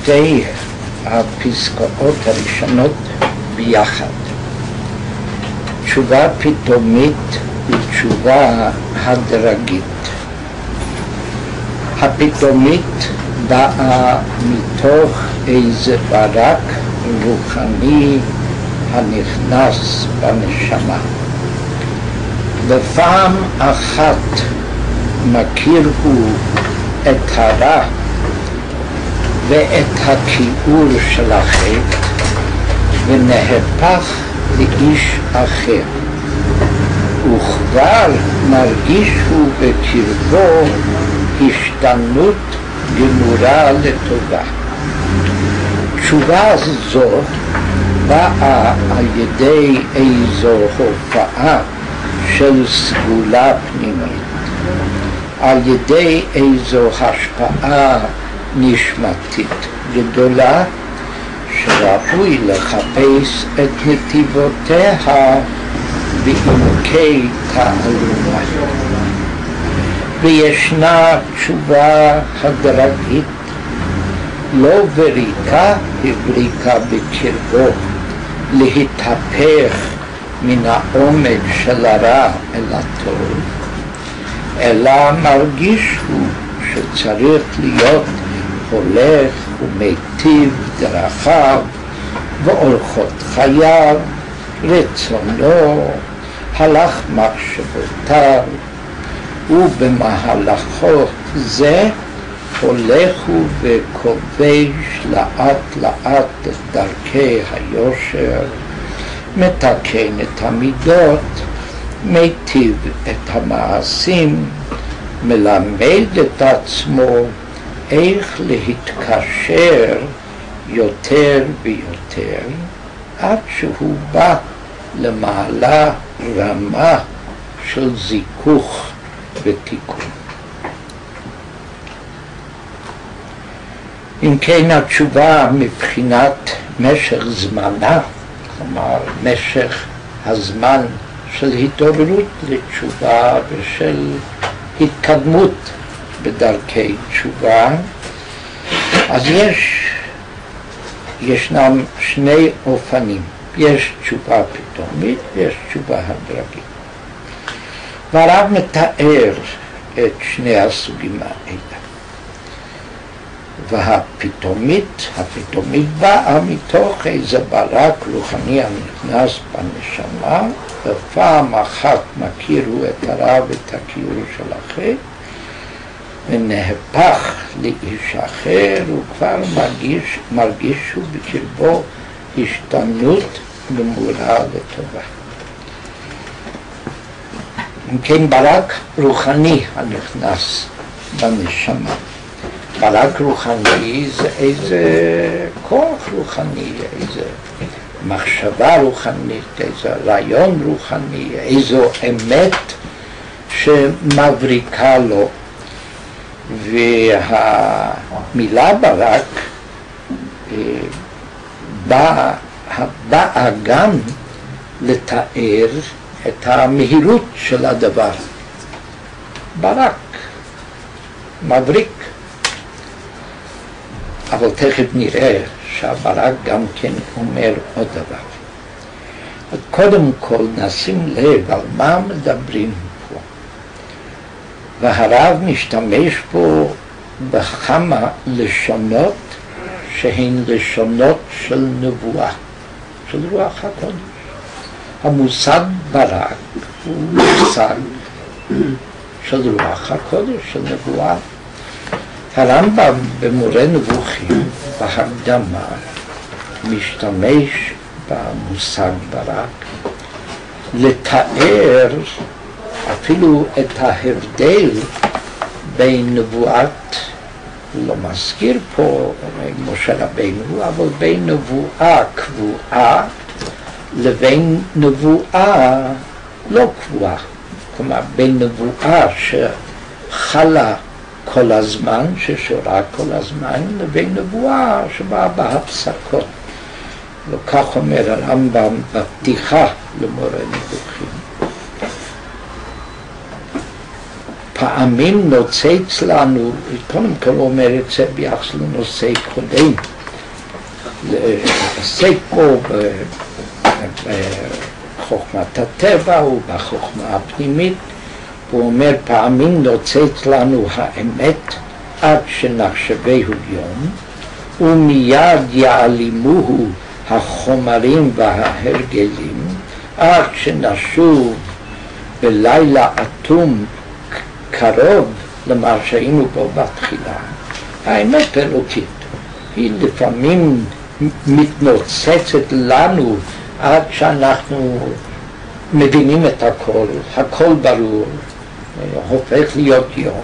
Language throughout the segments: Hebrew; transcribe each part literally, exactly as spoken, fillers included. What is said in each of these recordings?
שתי הפסקאות הראשונות ביחד. תשובה פתאומית ותשובה הדרגית. הפתאומית באה מתוך איזה ברק רוחני הנכנס בנשמה. בפעם אחת מכיר הוא את הרע ואת הכיעור של החטא ונהפך לאיש אחר, וכבר מרגיש הוא בקרבו השתנות גמורה לטובה. תשובה זו באה על ידי איזו הופעה של סגולה פנימית, על ידי איזו השפעה נשמתית גדולה שראוי לחפש את נתיבותיה בעמקי תעלומה. וישנה תשובה הדרגית, לא בריקה הבריקה בקרבו להתהפך מן העומק של הרע אל הטוב, אלא מרגיש הוא שצריך להיות הולך ומיטיב דרכיו ואורחות חייו, רצונו, הלך מחשבותיו, ובמהלכו זה הולך הוא וכובש לאט לאט את דרכי היושר, מתקן את המידות, מיטיב את המעשים, מלמד את עצמו איך להתקשר יותר ויותר עד שהוא בא למעלה רמה של זיכוך ותיקון. אם כן, התשובה מבחינת משך זמנה, כלומר משך הזמן של התעוררות לתשובה ושל התקדמות בדרכי תשובה, אז יש ישנם שני אופנים. יש תשובה פתאומית ויש תשובה הדרגית. והרב מתאר את שני הסוגים האלה. והפתאומית, הפתאומית באה מתוך איזה ברק רוחני הנכנס בנשמה, ופעם אחת מכיר הוא את הרע ואת הכיעור של החטא, ונהפך לאיש אחר, הוא כבר מרגיש, מרגיש הוא בקרבו השתנות גמורה לטובה. אם כן, ברק רוחני הנכנס בנשמה. ברק רוחני זה איזה כוח רוחני, איזה מחשבה רוחנית, איזה רעיון רוחני, איזו אמת שמבריקה לו. והמילה ברק באה, באה גם לתאר את המהירות של הדבר. ברק, מבריק. אבל תכף נראה שהברק גם כן אומר עוד דבר. קודם כל נשים לב על מה מדברים פה. והרב משתמש פה בכמה לשונות שהן לשונות של נבואה, של רוח הקודש. המושג ברק הוא מושג של רוח הקודש, של נבואה. הרמב"ם במורה נבוכים בהקדמה משתמש במושג ברק לתאר אפילו את ההבדל בין נבואת, הוא לא מזכיר פה משה רבינו, אבל בין נבואה קבועה לבין נבואה לא קבועה. כלומר, בין נבואה שחלה כל הזמן, ששורה כל הזמן, לבין נבואה שבאה בהפסקות. וכך אומר הרמב"ם בפתיחה למורה נבוכים. פעמים נוצץ לנו, קודם כל אומר את זה ביחס לנושא קודם, לעסק פה בחוכמת הטבע ובחוכמה הפנימית. הוא אומר פעמים נוצץ לנו האמת עד שנחשבהו יום, ומיד יעלימוהו החומרים וההרגלים עד שנשוב בלילה אטום קרוב למה שהיינו בו בתחילה. האמת אלוקית היא לפעמים מתנוצצת לנו עד שאנחנו מבינים את הכל, הכל ברור, הופך להיות יום.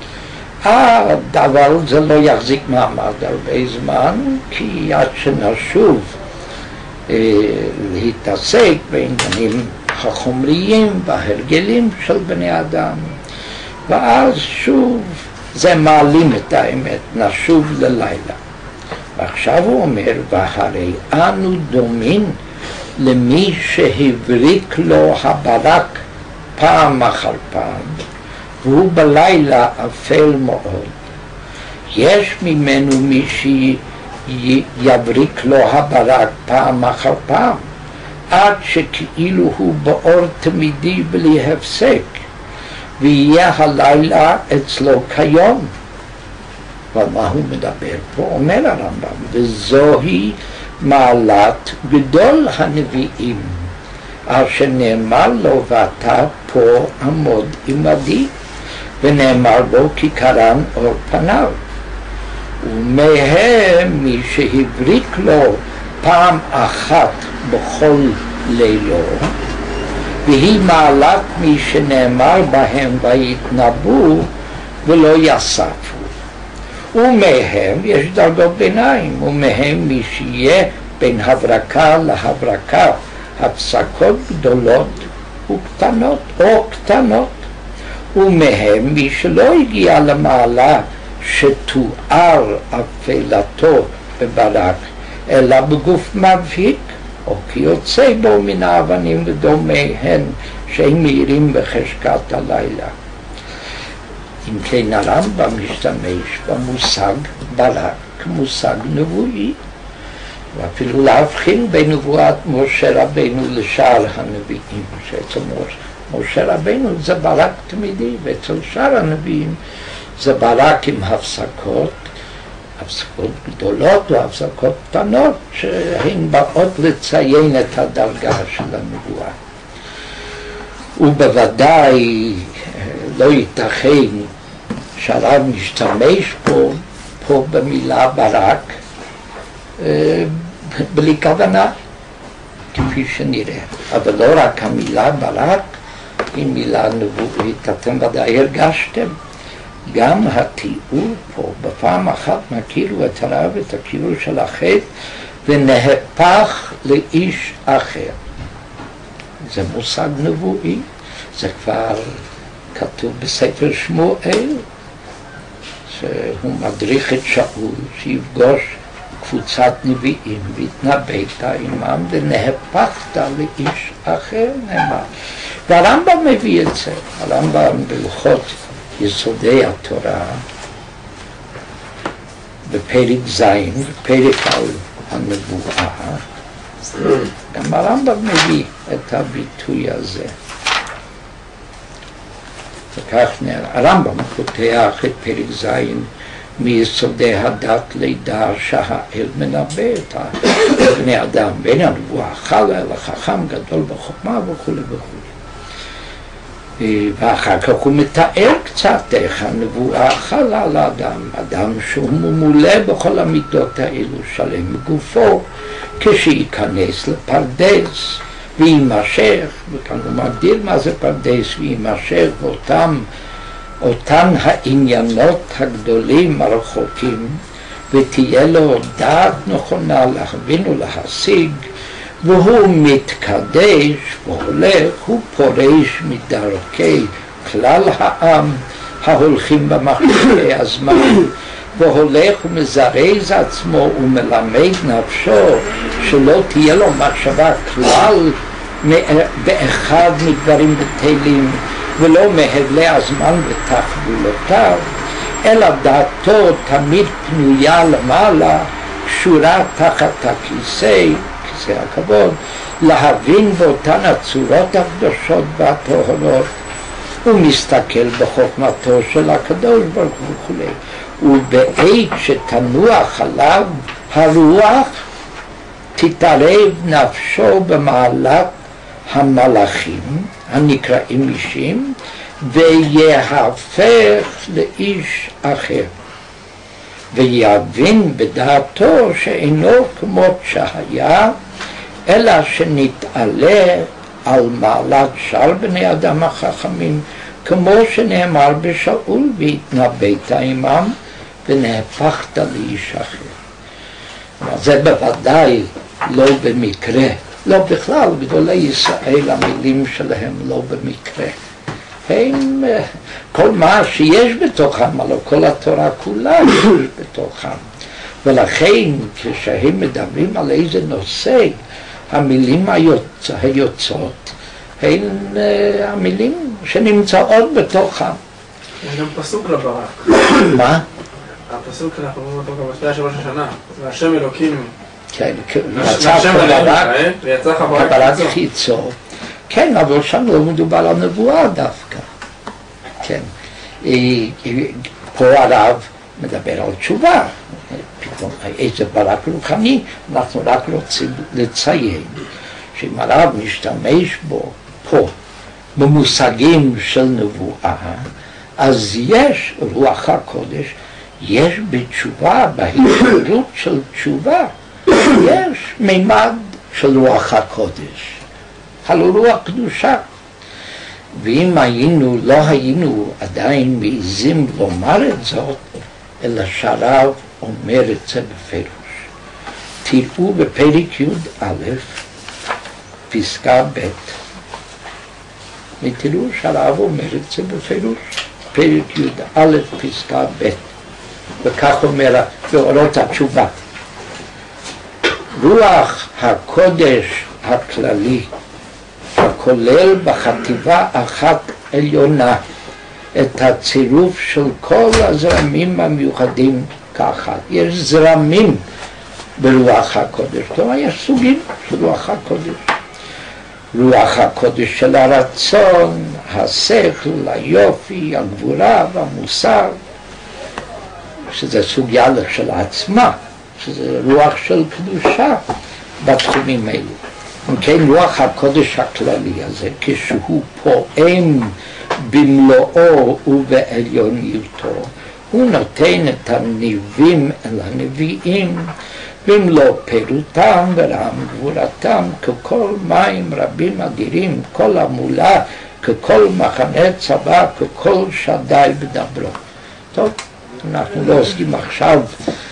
הדבר זה לא יחזיק מעמד הרבה זמן, כי עד שנשוב אה, להתעסק בעניינים החומריים וההרגלים של בני אדם, ואז שוב זה מעלים את האמת, נשוב ללילה. ועכשיו הוא אומר, והרי אנו דומים למי שהבריק לו הברק פעם אחר פעם, והוא בלילה אפל מאוד. יש ממנו מי שיבריק לו הברק פעם אחר פעם, עד שכאילו הוא באור תמידי בלי הפסק, ויהיה הלילה אצלו כיום. אבל מה הוא מדבר פה? אומר הרמב"ם, וזוהי מעלת גדול הנביאים, אשר נאמר לו ואתה פה עמוד עמדי, ונאמר בו כי קרן אור פניו. ומהם מי שהבריק לו פעם אחת בכל לילו, והיא מעלת מי שנאמר בהם ויתנבאו ולא יספו. ומהם יש דרגות ביניים, ומהם מי שיהיה בין הברקה להברקה הפסקות גדולות וקטנות או קטנות, ומהם מי שלא הגיע למעלה שתואר אפלתו בברק, אלא בגוף מבהיק, או כי יוצא בו מן האבנים ודומיהן שהם מאירים בחשכת הלילה. אם כן הרמב"ם משתמש במושג ברק כמושג נבואי, ואפילו להבחין בין נבואת משה רבנו לשאר הנביאים, שאצל משה רבנו זה ברק תמידי, ואצל שאר הנביאים זה ברק עם הפסקות, הפסקות גדולות או הפסקות קטנות, שהן באות לציין את הדרגה של הנבואה. ובוודאי לא ייתכן שהרב משתמש פה, פה במילה ברק בלי כוונה, כפי שנראה. אבל לא רק המילה ברק היא מילה נבואית, אתם ודאי הרגשתם. גם התיאור פה, בפעם אחת מכירו את הרב את הכיוון של החטא ונהפך לאיש אחר. זה מושג נבואי, זה כבר כתוב בספר שמואל, שהוא מדריך את שאול שיפגוש קבוצת נביאים והתנבאת עמם ונהפכת לאיש אחר, נאמר. והרמב"ם מביא את זה, הרמב"ם בהלכות יסודי התורה בפרק ז', פרק על הנבואה, גם הרמב"ם מביא את הביטוי הזה. וכך הרמב"ם פותח את פרק ז' מיסודי הדת לידע שהאל מנבא את בני אדם, בין הנבואה חלה אלא חכם גדול בחוכמה וכו' וכו'. ואחר כך הוא מתאר קצת איך הנבואה חלה על האדם, אדם שהוא ממולא בכל המידות האלו, שלם בגופו, כשיכנס לפרדס ויימשך, וכאן הוא מגדיר מה זה פרדס ויימשך, ואותם אותן העניינות הגדולים הרחוקים, ותהיה לו דעת נכונה להבין ולהשיג, והוא מתקדש והולך, הוא פורש מדרכי כלל העם ההולכים במחשבי הזמן, והולך ומזרז עצמו ומלמד נפשו שלא תהיה לו מחשבה כלל באחד מדברים בטלים ולא מהבלי הזמן בתחבולותיו, אלא דעתו תמיד פנויה למעלה, קשורה תחת הכיסא, כיסא הכבוד, להבין באותן הצורות הקדושות והטהורות, הוא מסתכל בחוכמתו של הקדוש ברוך הוא וכו'. ובעת שתנוח עליו הרוח, תתערב נפשו במעלת המלאכים הנקראים אישים, ויהפך לאיש אחר, ויבין בדעתו שאינו כמות שהיה, אלא שנתעלה על מעלת שאר בני אדם החכמים, כמו שנאמר בשאול, והתנבאת עמם ונהפכת לאיש אחר. זה בוודאי לא במקרה, לא בכלל, גדולי ישראל המילים שלהם לא במקרה. הם, כל מה שיש בתוכם, הלוא כל התורה כולה יש בתוכם. ולכן כשהם מדברים על איזה נושא, המילים היוצאות הן המילים שנמצאות בתוכם. יש גם פסוק לברק. מה? הפסוק אנחנו אומרים אותו גם בשביעה של ראש השנה. והשם אלוקינו. כן, והשם אלוהינו ויצא ברק חיצו. כן, אבל שם לא מדובר על נבואה דווקא. כן. פה הרב מדבר על תשובה. פתאום איזה ברק רוחני, אנחנו רק רוצים לציין שאם הרב משתמש בו פה במושגים של נבואה, אז יש רוח הקודש, יש בתשובה, בהתגלות של תשובה, יש מימד של רוח הקודש, הלא רוח קדושה. ואם היינו, לא היינו עדיין מעיזים לומר את זאת, אלא שהרב אומר את זה בפירוש. תראו בפרק י"א, פסקה ב', ותראו שהרב אומר את זה בפירוש. פרק י"א, פסקה ב', וכך אומר באורות התשובה. רוח הקודש הכללי, הכולל בחטיבה אחת עליונה את הצירוף של כל הזרמים המיוחדים ככה. יש זרמים ברוח הקודש, כלומר יש סוגים של רוח הקודש. רוח הקודש של הרצון, השכל, היופי, הגבורה והמוסר, שזה סוגיה של עצמה, שזה רוח של קדושה בתחומים האלו. אם כן, רוח הקודש הכללי הזה, כשהוא פועם במלואו ובעליוניותו, הוא נותן את הניבים אל הנביאים במלוא פירותם ורם גבורתם, ככל מים רבים אדירים, כל המולה, ככל מחנה צבא, ככל שדי בדברו. טוב, אנחנו לא עוסקים עכשיו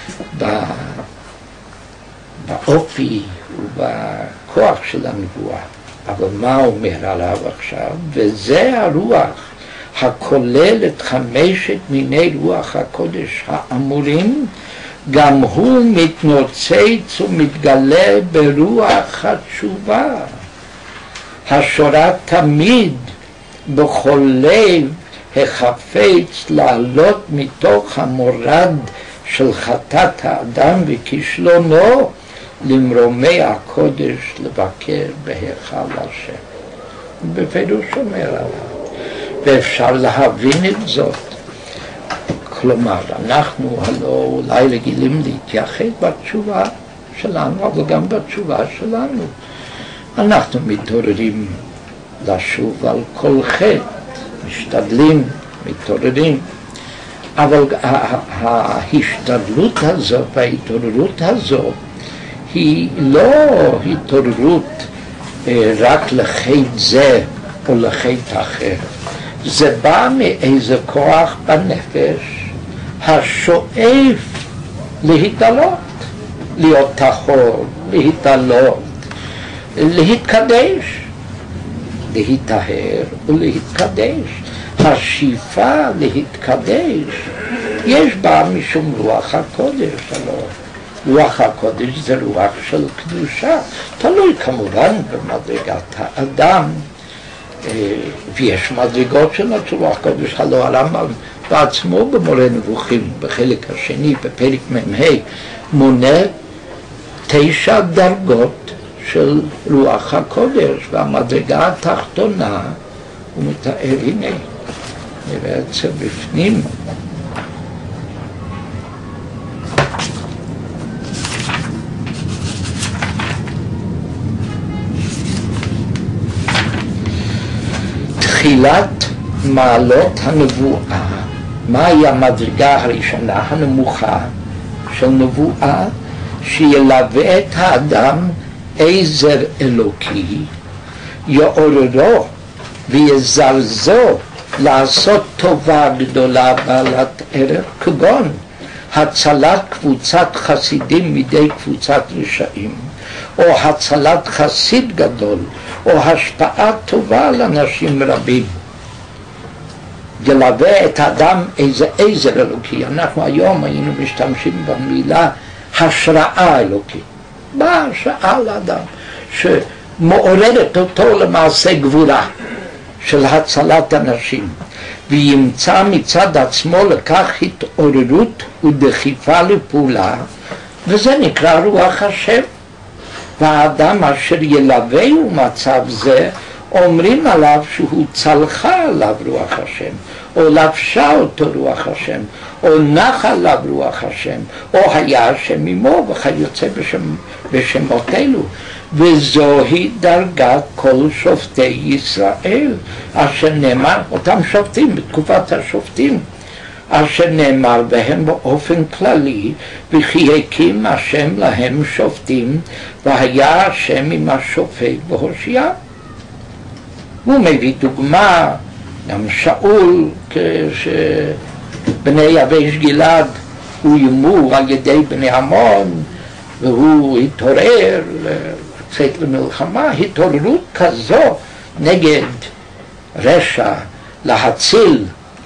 באופי ובכוח של הנבואה, אבל מה אומר עליו עכשיו? וזה הרוח הכולל את חמשת מיני רוח הקודש האמורים, גם הוא מתנוצץ ומתגלה ברוח התשובה, השורה תמיד בכל לב החפץ לעלות מתוך המורד של חטאת האדם וכישלונו למרומי הקודש לבקר בהיכל השם. בפירוש אומר עליו, ואפשר להבין את זאת. כלומר, אנחנו הלא אולי רגילים להתייחד בתשובה שלנו, אבל גם בתשובה שלנו. אנחנו מתעוררים לשוב על כל חטא, משתדלים, מתעוררים. אבל ההשתדלות הזו וההתעוררות הזו היא לא התעוררות רק לחטא זה או לחטא אחר. זה בא מאיזה כוח בנפש השואף להתעלות, להיות טהור, להתעלות, להתקדש, להיטהר ולהתקדש. השאיפה להתקדש יש בה משום רוח הקודש. הלוא רוח הקודש זה רוח של קדושה, תלוי כמובן במדרגת האדם, ויש מדרגות של רוח הקודש. הלוא הרמב"ם בעצמו במורה נבוכים בחלק השני בפרק מ"ה מונה תשע דרגות של רוח הקודש, והמדרגה התחתונה הוא מתאר, הנה, נראה את זה בפנים. תחילת מעלות הנבואה, מהי המדרגה הראשונה הנמוכה של נבואה? שילווה את האדם עזר אלוקי, יעוררו ויזרזו לעשות טובה גדולה בעלת ערך, כגון הצלת קבוצת חסידים מידי קבוצת רשעים, או הצלת חסיד גדול, או השפעה טובה על אנשים רבים. ילווה את האדם איזה עזר אלוקי. אנחנו היום היינו משתמשים במילה השראה אלוקית. מה השראה לאדם? שמעוררת אותו למעשה גבורה של הצלת אנשים, וימצא מצד עצמו לכך התעוררות ודחיפה לפעולה, וזה נקרא רוח השם. והאדם אשר ילווהו מצב זה, אומרים עליו שהוא צלחה עליו רוח השם, או לבשה אותו רוח השם, או נחה עליו רוח השם, או היה השם עמו, וכיוצא בשם, בשמות אלו. וזוהי דרגת כל שופטי ישראל, אשר נאמר, אותם שופטים בתקופת השופטים, אשר נאמר בהם באופן כללי, וכי הקים השם להם שופטים, והיה השם עם השופט והושיע. הוא מביא דוגמה, גם שאול, כשבני יבש גלעד אוימו על ידי בני עמון, והוא התעורר לצאת למלחמה, התעוררות כזו נגד רשע, להציל,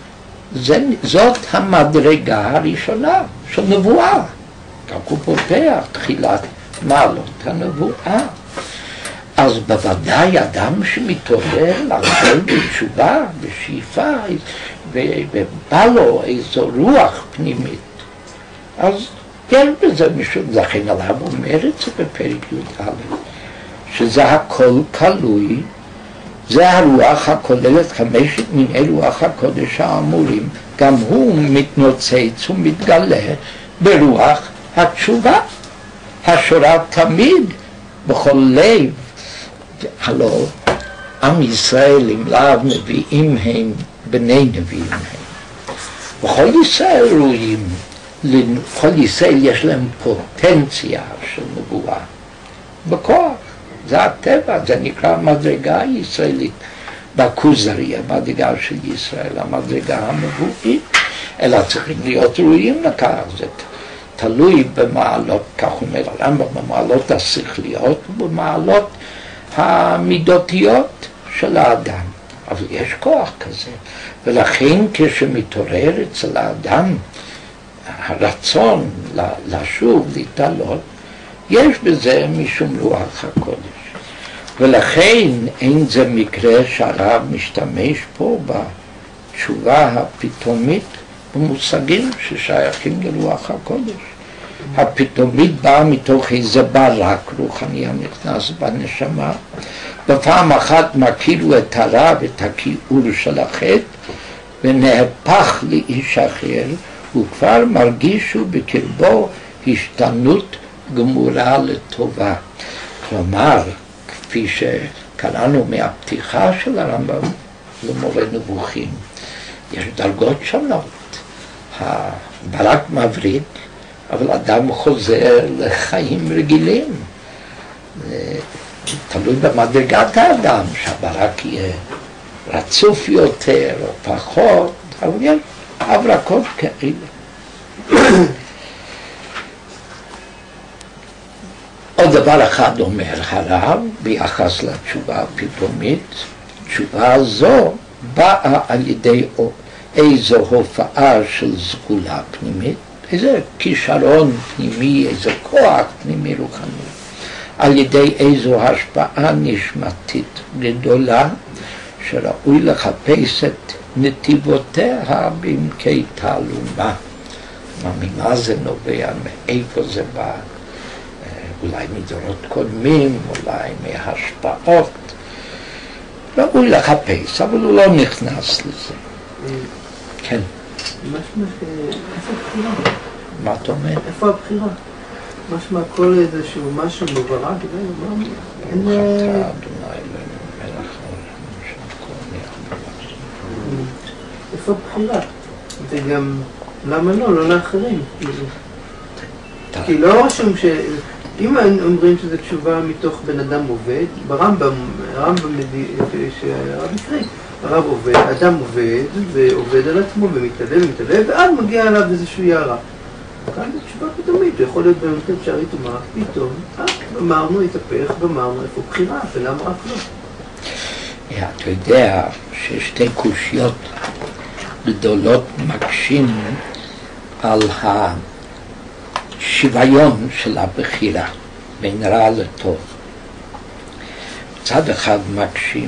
זאת המדרגה הראשונה של נבואה. כך הוא פותח תחילת מעלות הנבואה. אז בוודאי אדם שמתעורר לעשות בתשובה, בשאיפה, ובא לו איזו רוח פנימית, אז יש בזה משום, לכן עליו אומר את זה בפרק י"א, שזה הכל כלוי, זה הרוח הכוללת חמשת מיני רוח הקודש האמורים, גם הוא מתנוצץ ומתגלה ברוח התשובה, השורה תמיד בכל לב. הלא עם ישראל עם לאו נביאים הם בני נביאים הם. בכל ישראל רואים, לכל ישראל יש להם פוטנציה של נבואה, בכוח, זה הטבע, זה נקרא המדרגה הישראלית, בכוזרי, המדרגה של ישראל, המדרגה הנבואית, אלא צריכים להיות ראויים לכך, זה תלוי במעלות, כך אומר הרמב"ם, במעלות השכליות ובמעלות המידותיות של האדם. אבל יש כוח כזה, ולכן כשמתעורר אצל האדם הרצון לשוב, להתעלות, יש בזה משום רוח הקודש. ולכן אין זה מקרה שהרב משתמש פה בתשובה הפתאומית במושגים ששייכים לרוח הקודש. הפתאומית באה מתוך איזה ברק רוחני הנכנס בנשמה. בפעם אחת מכירו את הרע ואת הכיעור של החטא, ונהפך לאיש אחר, הוא כבר מרגישו בקרבו השתנות גמורה לטובה. כלומר, כפי שקראנו מהפתיחה של הרמב"ם למורה נבוכים, יש דרגות שונות. הברק מבריק, אבל אדם חוזר לחיים רגילים. תלוי במדרגת האדם, שהברק יהיה רצוף יותר או פחות, אבל יש הברקות כאלה. עוד דבר אחד אומר הרב ביחס לתשובה הפתאומית, תשובה זו באה על ידי איזו הופעה של סגולה פנימית, איזה כישרון פנימי, איזה כוח פנימי רוחני, על ידי איזו השפעה נשמתית גדולה, שראוי לחפש את נתיבותיה בעמקי תעלומה. ממה זה נובע, מאיפה זה בא, אולי מדורות קודמים, אולי מהשפעות. ראוי לחפש, אבל הוא לא נכנס לזה. כן. משמע איפה הבחירה? מה אתה אומר? איפה הבחירה? משמע כל איזשהו משהו מברק, אין... ברוך אתה אדוני אלוהינו מלך העולם שהכל נהיה בדברו. איפה הבחירה? וגם, למה לא? לא לאחרים. כי לא רשום ש... אם אומרים שזו תשובה מתוך בן אדם עובד, ברמב"ם, הרמב"ם שהרב הקריא, הרב עובד, אדם עובד ועובד על עצמו ומתעלה ומתעלה, ואז מגיע אליו איזשהו יערה. כאן זו תשובה פתאומית, הוא יכול להיות במתת שערית ומה, פתאום, אה, אמרנו, התהפך, ואמרנו, איפה בחירה, ולמה רק לא? אתה יודע ששתי קושיות גדולות מקשים על השוויון של הבחירה בין רע לטוב. מצד אחד מקשים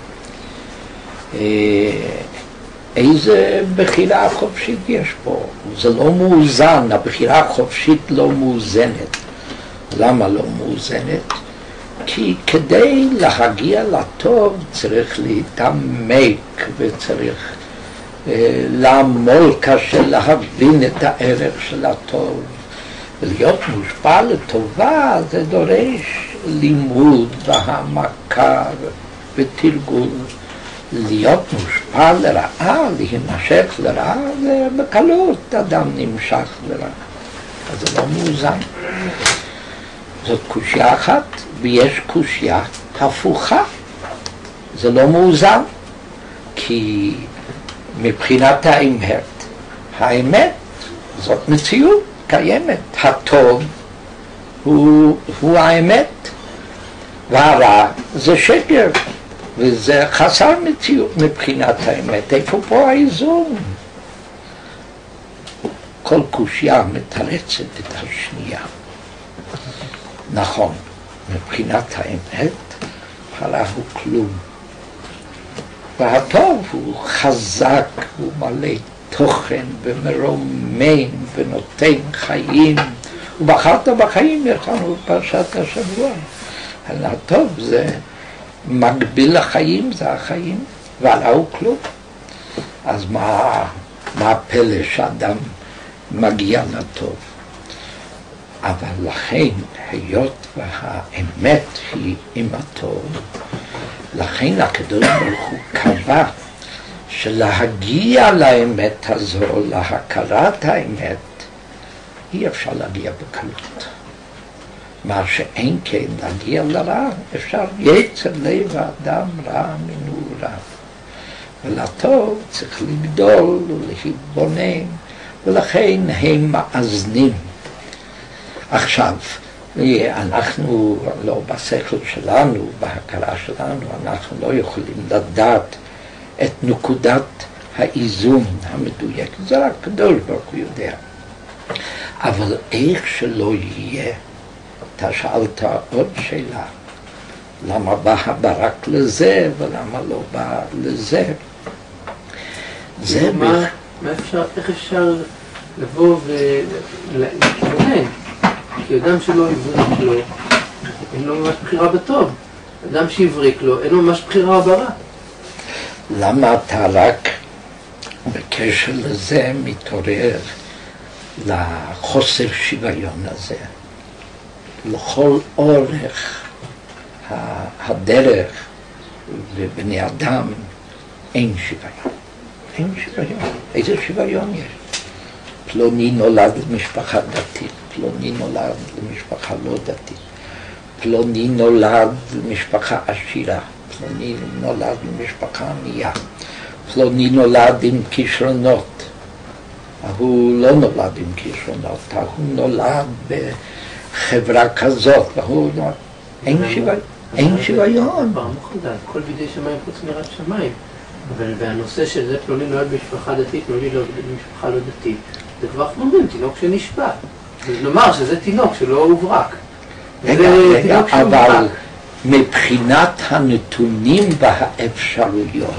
איזה בחירה חופשית יש פה. זה לא מאוזן, הבחירה החופשית לא מאוזנת. למה לא מאוזנת? כי כדי להגיע לטוב צריך להתעמק וצריך אה, לעמול קשה להבין את הערך של הטוב. להיות מושפע לטובה זה דורש לימוד והעמקה ותרגול. להיות מושפע לרעה, להימשך לרעה, זה בקלות אדם נמשך לרעה. אז זה לא מאוזן. זאת קושיה אחת, ויש קושיה הפוכה. זה לא מאוזן, כי מבחינת האמת, האמת זאת מציאות קיימת. הטוב הוא, הוא האמת, והרע זה שקר, וזה חסר מציאות מבחינת האמת. איפה פה האיזון? כל קושיה מתרצת את השנייה. נכון, מבחינת האמת, הרע הוא כלום. והטוב הוא חזק, הוא מלא תוכן ומרומם ונותן חיים. ובחרת בחיים, יש לנו בפרשת השבוע. הטוב זה מקביל לחיים, זה החיים, והרע הוא כלום. אז מה, מה הפלא שאדם מגיע לטוב? אבל לכן, היות והאמת היא עם הטוב, לכן הקדוש ברוך הוא קבע שלהגיע לאמת הזו, להכרת האמת, אי אפשר להגיע בקלות. מה שאין כן להגיע לרע, אפשר יצר לב האדם רע מנעוריו. ולטוב צריך לגדול ולהתבונן, ולכן הם מאזנים. עכשיו, אנחנו לא בשכל שלנו, בהכרה שלנו, אנחנו לא יכולים לדעת את נקודת האיזון המדויק. זה רק הקדוש ברוך הוא יודע. אבל איך שלא יהיה, אתה שאלת עוד שאלה, למה בא הברק לזה ולמה לא בא לזה? זה מה, מה אפשר, איך אפשר לבוא ולהתבונן? כי אדם שלא הבריק לו, אין לו ממש בחירה בטוב. אדם שהבריק לו, אין לו ממש בחירה ברע. למה אתה רק בקשר לזה מתעורר לחוסר שוויון הזה? לכל אורך הדרך ובני אדם אין שוויון. אין שוויון. איזה שוויון יש? פלוני נולד למשפחה דתית, פלוני נולד למשפחה לא דתית, פלוני נולד למשפחה עשירה, פלוני נולד למשפחה ענייה, פלוני נולד עם כישרונות, הוא לא נולד עם כישרונות, הוא נולד בחברה כזאת, והוא נולד... אין שוויון. אין שוויון. כל בידי שמיים חוץ מיראת שמיים. והנושא של זה פלוני נולד במשפחה דתית, פלוני נולד במשפחה לא דתית. זה כבר אנחנו אומרים, תינוק שנשפע. נאמר שזה תינוק שלא הוברק. רגע, רגע, אבל מבחינת הנתונים והאפשרויות,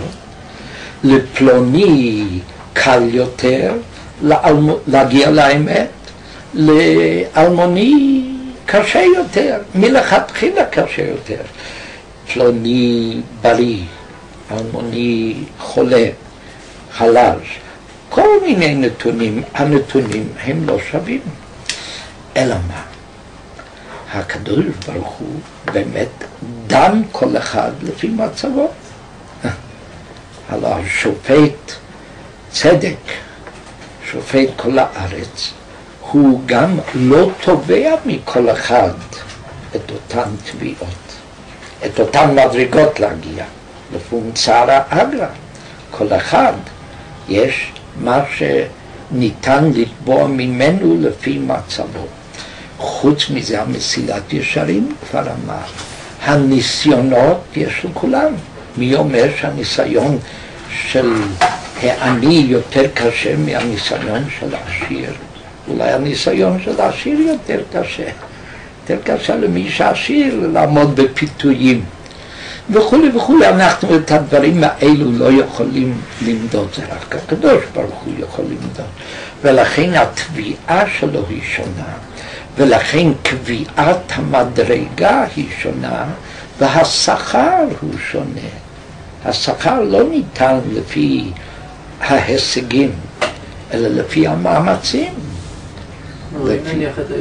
לפלוני קל יותר להגיע לאמת, לאלמוני קשה יותר, מלכתחילה קשה יותר. פלוני בריא, אלמוני חולה, חלש, כל מיני נתונים, הנתונים הם לא שווים. אלא מה? הקדוש ברוך הוא באמת דן כל אחד לפי מצבו. הלא השופט צדק, שופט כל הארץ, הוא גם לא תובע מכל אחד את אותן תביעות, את אותן מדרגות להגיע, לפונצרה אגרא. כל אחד יש מה שניתן לתבוע ממנו לפי מצבו. חוץ מזה המסילת ישרים כבר אמר, הניסיונות יש לכולם. מי אומר שהניסיון של העני יותר קשה מהניסיון של העשיר? אולי הניסיון של העשיר יותר קשה. יותר קשה למי שעשיר לעמוד בפיתויים. וכולי וכולי. אנחנו את הדברים האלו לא יכולים למדוד, זה רק הקדוש ברוך הוא יכול למדוד. ולכן התביעה שלו היא שונה. ולכן קביעת המדרגה היא שונה, והשכר הוא שונה. השכר לא ניתן לפי ההישגים, אלא לפי המאמצים. אם נניח את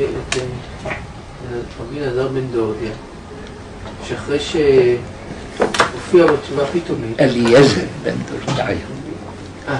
רבי אלעזר בן דורדיה, שאחרי שהופיע בתשובה פתאומית... אליעזר בן דורדיה. אה,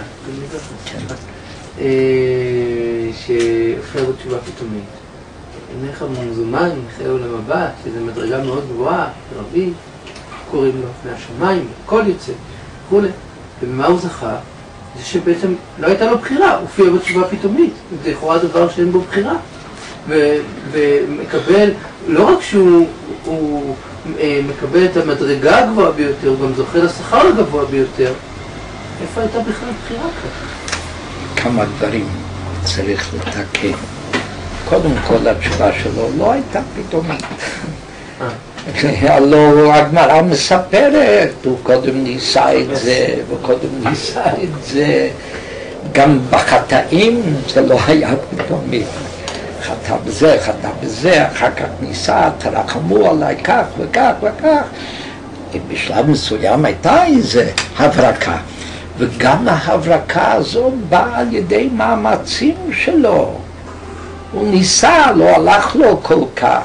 שהופיע בתשובה פתאומית. נניח מזומן, מחיי עולם הבא, שזו מדרגה מאוד גבוהה, רבי, קוראים לו לפני השמיים, הכל יוצא, וכולי. ובמה הוא זכה? זה שבעצם לא הייתה לו בחירה, הוא הופיע בתשובה פתאומית. זה לכאורה דבר שאין בו בחירה. ו- ומקבל, לא רק שהוא הוא, אה, מקבל את המדרגה הגבוהה ביותר, הוא גם זוכה לשכר הגבוה ביותר. איפה הייתה בכלל בחירה כזאת? כמה דברים צריך לתקן. קודם כל התשובה שלו לא הייתה פתאומית. הלוא הגמרא מספרת, הוא קודם ניסה את זה, וקודם ניסה את זה. גם בחטאים זה לא היה פתאומית. חטא בזה, חטא בזה, אחר כך ניסה, תרחמו עליי כך וכך וכך. בשלב מסוים הייתה איזה הברקה. וגם ההברקה הזאת באה על ידי מאמצים שלו. הוא ניסה, לא הלך לו כל כך.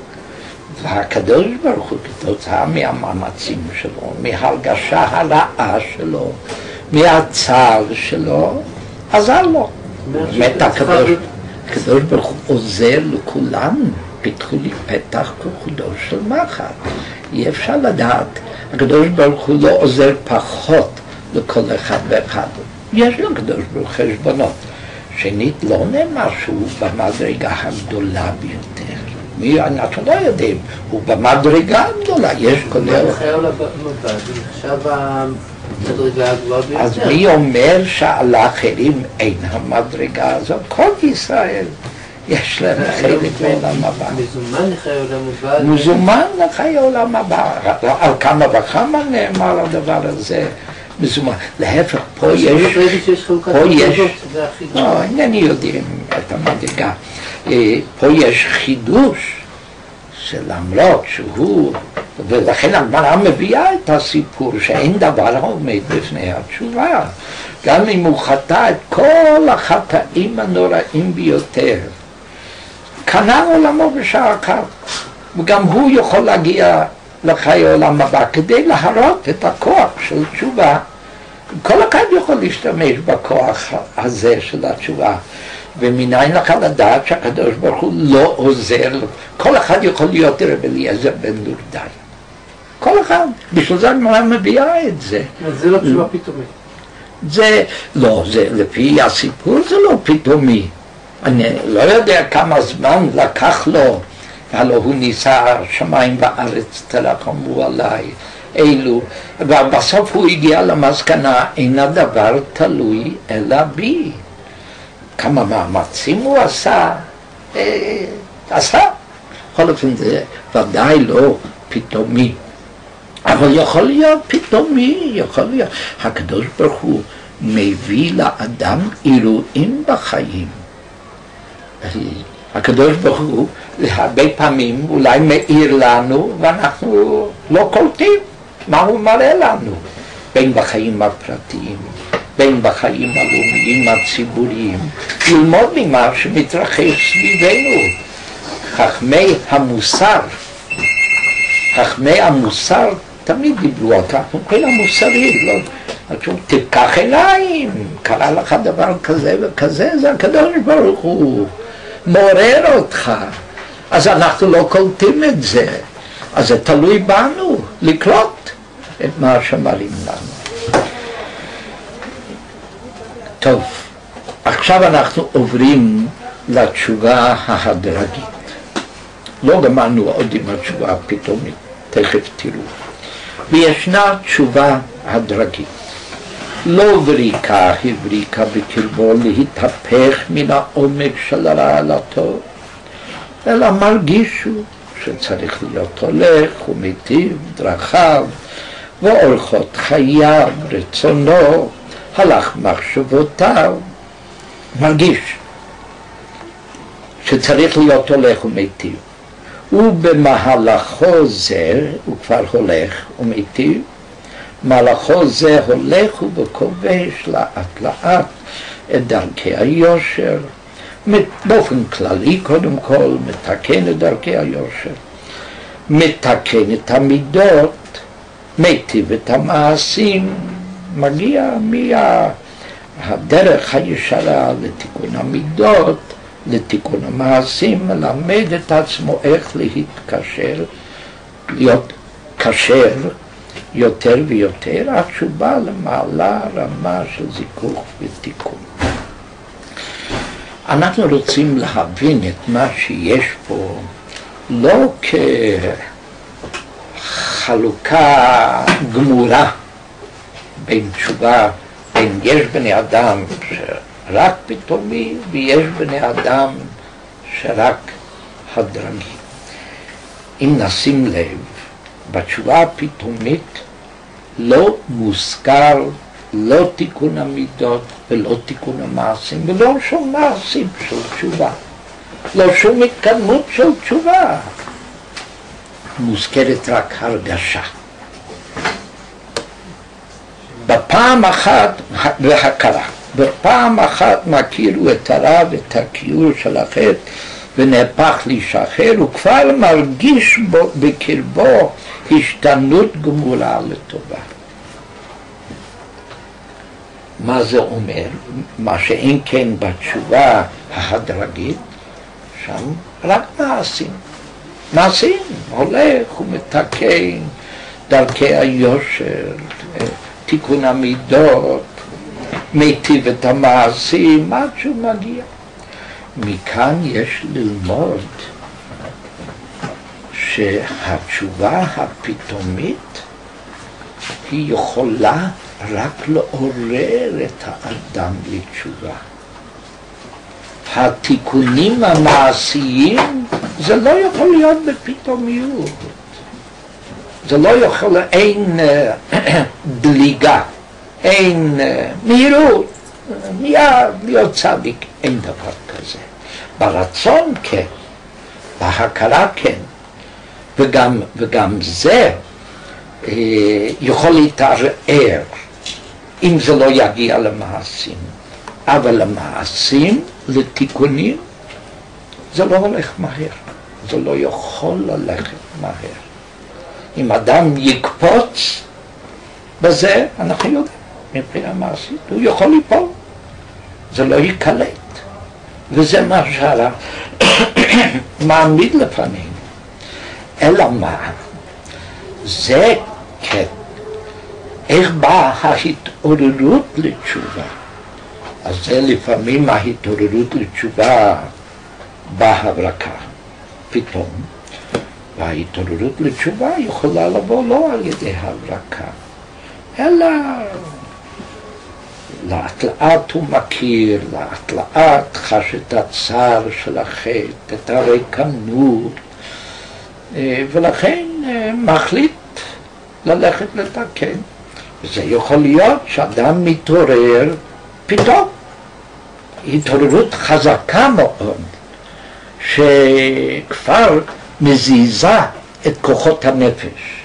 והקדוש ברוך הוא כתוצאה מהמאמצים שלו, מהרגשה הרעה שלו, מהצער שלו, עזר לו. באמת הקדוש, הקדוש ברוך הוא עוזר לכולם, פיתחו לי פתח כחודו של מחט. אי אפשר לדעת, הקדוש ברוך הוא לא עוזר פחות לכל אחד ואחד. יש לו הקדוש ברוך חשבונות. שנית, לא נאמר שהוא במדרגה הגדולה ביותר. מי, אנחנו לא יודעים, הוא במדרגה הגדולה, יש כולל... מחיי עולם הבא, עכשיו המדרגה הגבוהה ביותר. אז מי אומר שעל האחרים אין המדרגה הזאת? כל ישראל יש להם חלק בעולם הבא. מזומן לחיי עולם הבא. מזומן לחיי עולם הבא. על כמה וכמה נאמר הדבר הזה. מזומן. להפך, פה יש... פה יש... לא, אינני יודעים את המדרגה. פה יש חידוש שלמרות שהוא, ולכן הגמרא מביאה את הסיפור שאין דבר העומד בפני התשובה. גם אם הוא חטא את כל החטאים הנוראים ביותר, קנה עולמו בשעה אחת, וגם הוא יכול להגיע לחיי עולם הבא כדי להראות את הכוח של תשובה. כל אחד יכול להשתמש בכוח הזה של התשובה. ומניין לך לדעת שהקדוש ברוך הוא לא עוזר, כל אחד יכול להיות רב אליעזר בן דורדיה. כל אחד, בשביל זה הגמרא מביאה את זה. אז זה לא תשובה פתאומית. זה, לא, זה, לפי הסיפור זה לא פתאומי. אני לא יודע כמה זמן לקח לו, הלוא הוא ניסה שמיים בארץ תרחמו עליי, אילו, ובסוף הוא הגיע למסקנה, אין הדבר תלוי אלא בי. כמה מאמצים הוא עשה, אה, עשה. בכל אופן זה ודאי לא פתאומי. אבל יכול להיות פתאומי, יכול להיות. הקדוש ברוך הוא מביא לאדם אירועים בחיים. הקדוש ברוך הוא הרבה פעמים אולי מאיר לנו ואנחנו לא קולטים מה הוא מראה לנו, בין בחיים הפרטיים, בין בחיים הלאומיים הציבוריים, ללמוד ממה שמתרחש סביבנו. חכמי המוסר, חכמי המוסר תמיד דיברו על כך, מבחינה מוסרית, לא, תפקח עיניים, קרה לך דבר כזה וכזה, זה הקדוש ברוך הוא מעורר אותך, אז אנחנו לא קולטים את זה, אז זה תלוי בנו לקלוט את מה שמראים לנו. טוב, עכשיו אנחנו עוברים לתשובה ההדרגית. לא גמרנו עוד עם התשובה הפתאומית, תכף תראו. וישנה תשובה הדרגית. לא וריקה הבריקה בקרבו להתהפך מן העומק של הרע לטוב, אלא מרגישו שצריך להיות הולך ומיטיב דרכיו ואורחות חייו, רצונו, הלך מחשבותיו. מרגיש שצריך להיות הולך ומיטיב. ובמהלכו זה, הוא כבר הולך ומיטיב, מהלכו זה הולך וכובש לאט לאט את דרכי היושר, באופן כללי קודם כל מתקן את דרכי היושר, מתקן את המידות, מיטיב את המעשים, מגיע מהדרך הישרה לתיקון המידות, לתיקון המעשים, מלמד את עצמו איך להתקשר, להיות קשר יותר ויותר, עד שהוא בא למעלה רמה של זיכוך ותיקון. אנחנו רוצים להבין את מה שיש פה לא כחלוקה גמורה בין תשובה, בין יש בני אדם שרק פתאומי ויש בני אדם שרק הדרגי. אם נשים לב, בתשובה הפתאומית לא מוזכר לא תיקון המידות ולא תיקון המעשים ולא שום מעשים של תשובה, לא שום התקדמות של תשובה, מוזכרת רק הרגשה. בפעם אחת, והכרה, בפעם אחת מכירו את הרע ואת הכיעור של החטא ונהפך להישחרר, הוא כבר מרגיש בו, בקרבו השתנות גמורה לטובה. מה זה אומר? מה שאין כן בתשובה ההדרגית, שם רק מעשים. מעשים, הולך ומתקן דרכי היושר, תיקון המידות, מיטיב את המעשים, עד שהוא מגיע. מכאן יש ללמוד שהתשובה הפתאומית היא יכולה רק לעורר את האדם לתשובה. התיקונים המעשיים זה לא יכול להיות בפתאומיות. זה לא יכול, אין דליגה, אין מהירות, מיד להיות צדיק, אין דבר כזה. ברצון כן, בהכרה כן, וגם, וגם זה אה, יכול להתערער אם זה לא יגיע למעשים. אבל למעשים, לתיקונים, זה לא הולך מהר, זה לא יכול ללכת מהר. אם אדם יקפוץ בזה, אנחנו יודעים, מבחינה מעשית, הוא יכול ליפול, זה לא יקלט. וזה מה שהרב מעמיד לפנינו. אלא מה? זה כן. איך באה ההתעוררות לתשובה? אז זה לפעמים ההתעוררות לתשובה בהברקה, פתאום. וההתעוררות לתשובה יכולה לבוא לא על ידי הברקה, אלא לאט לאט הוא מכיר, לאט לאט חש את הצער של החטא, את הריקנות, ולכן מחליט ללכת לתקן. וזה יכול להיות שאדם מתעורר פתאום, התעוררות חזקה מאוד, שכבר מזיזה את כוחות הנפש.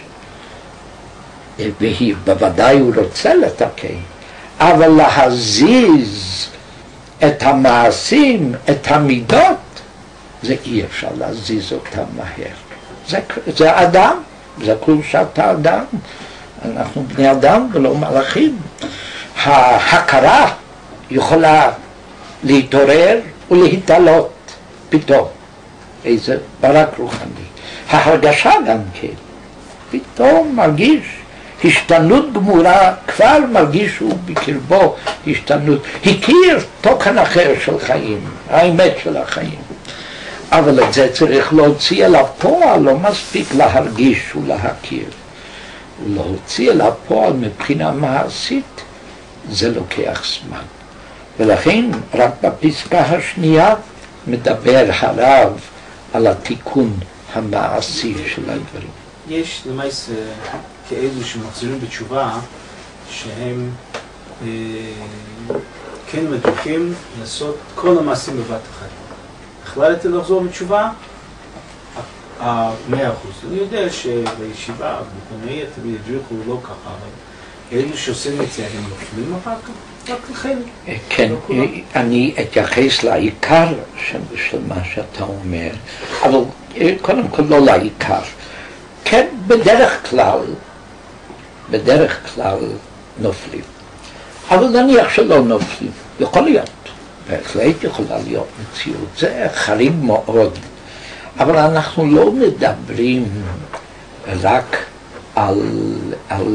והיא בוודאי הוא רוצה לתקן, אבל להזיז את המעשים, את המידות, זה אי אפשר להזיז אותם מהר. זה, זה אדם, זה קדושת האדם. אנחנו בני אדם ולא מלאכים. ההכרה יכולה להתעורר ולהתעלות פתאום. איזה ברק רוחני. ההרגשה גם כן. פתאום מרגיש השתנות גמורה, כבר מרגיש שהוא בקרבו השתנות. הכיר תוכן אחר של חיים, האמת של החיים. אבל את זה צריך להוציא אל הפועל, לא מספיק להרגיש ולהכיר. להוציא אל הפועל מבחינה מעשית, זה לוקח זמן. ולכן רק בפסקה השנייה מדבר הרב על התיקון המעשי של הדברים. יש למעשה כאלו שמחזירים בתשובה שהם אה, כן מדריכים לעשות כל המעשים בבת אחת. החלטתי לחזור בתשובה, מאה אחוז. אני יודע שבישיבה, בקונאי, תמיד הדריכו לא ככה, אבל אלו שעושים את זה, הם נופלים אחר כך, רק לכן. כן, אני אתייחס לעיקר של מה שאתה אומר, אבל קודם כל לא לעיקר. כן, בדרך כלל, בדרך כלל נופלים. אבל נניח שלא נופלים, יכול להיות. בהחלט יכולה להיות מציאות, זה חריג מאוד, אבל אנחנו לא מדברים רק על, על,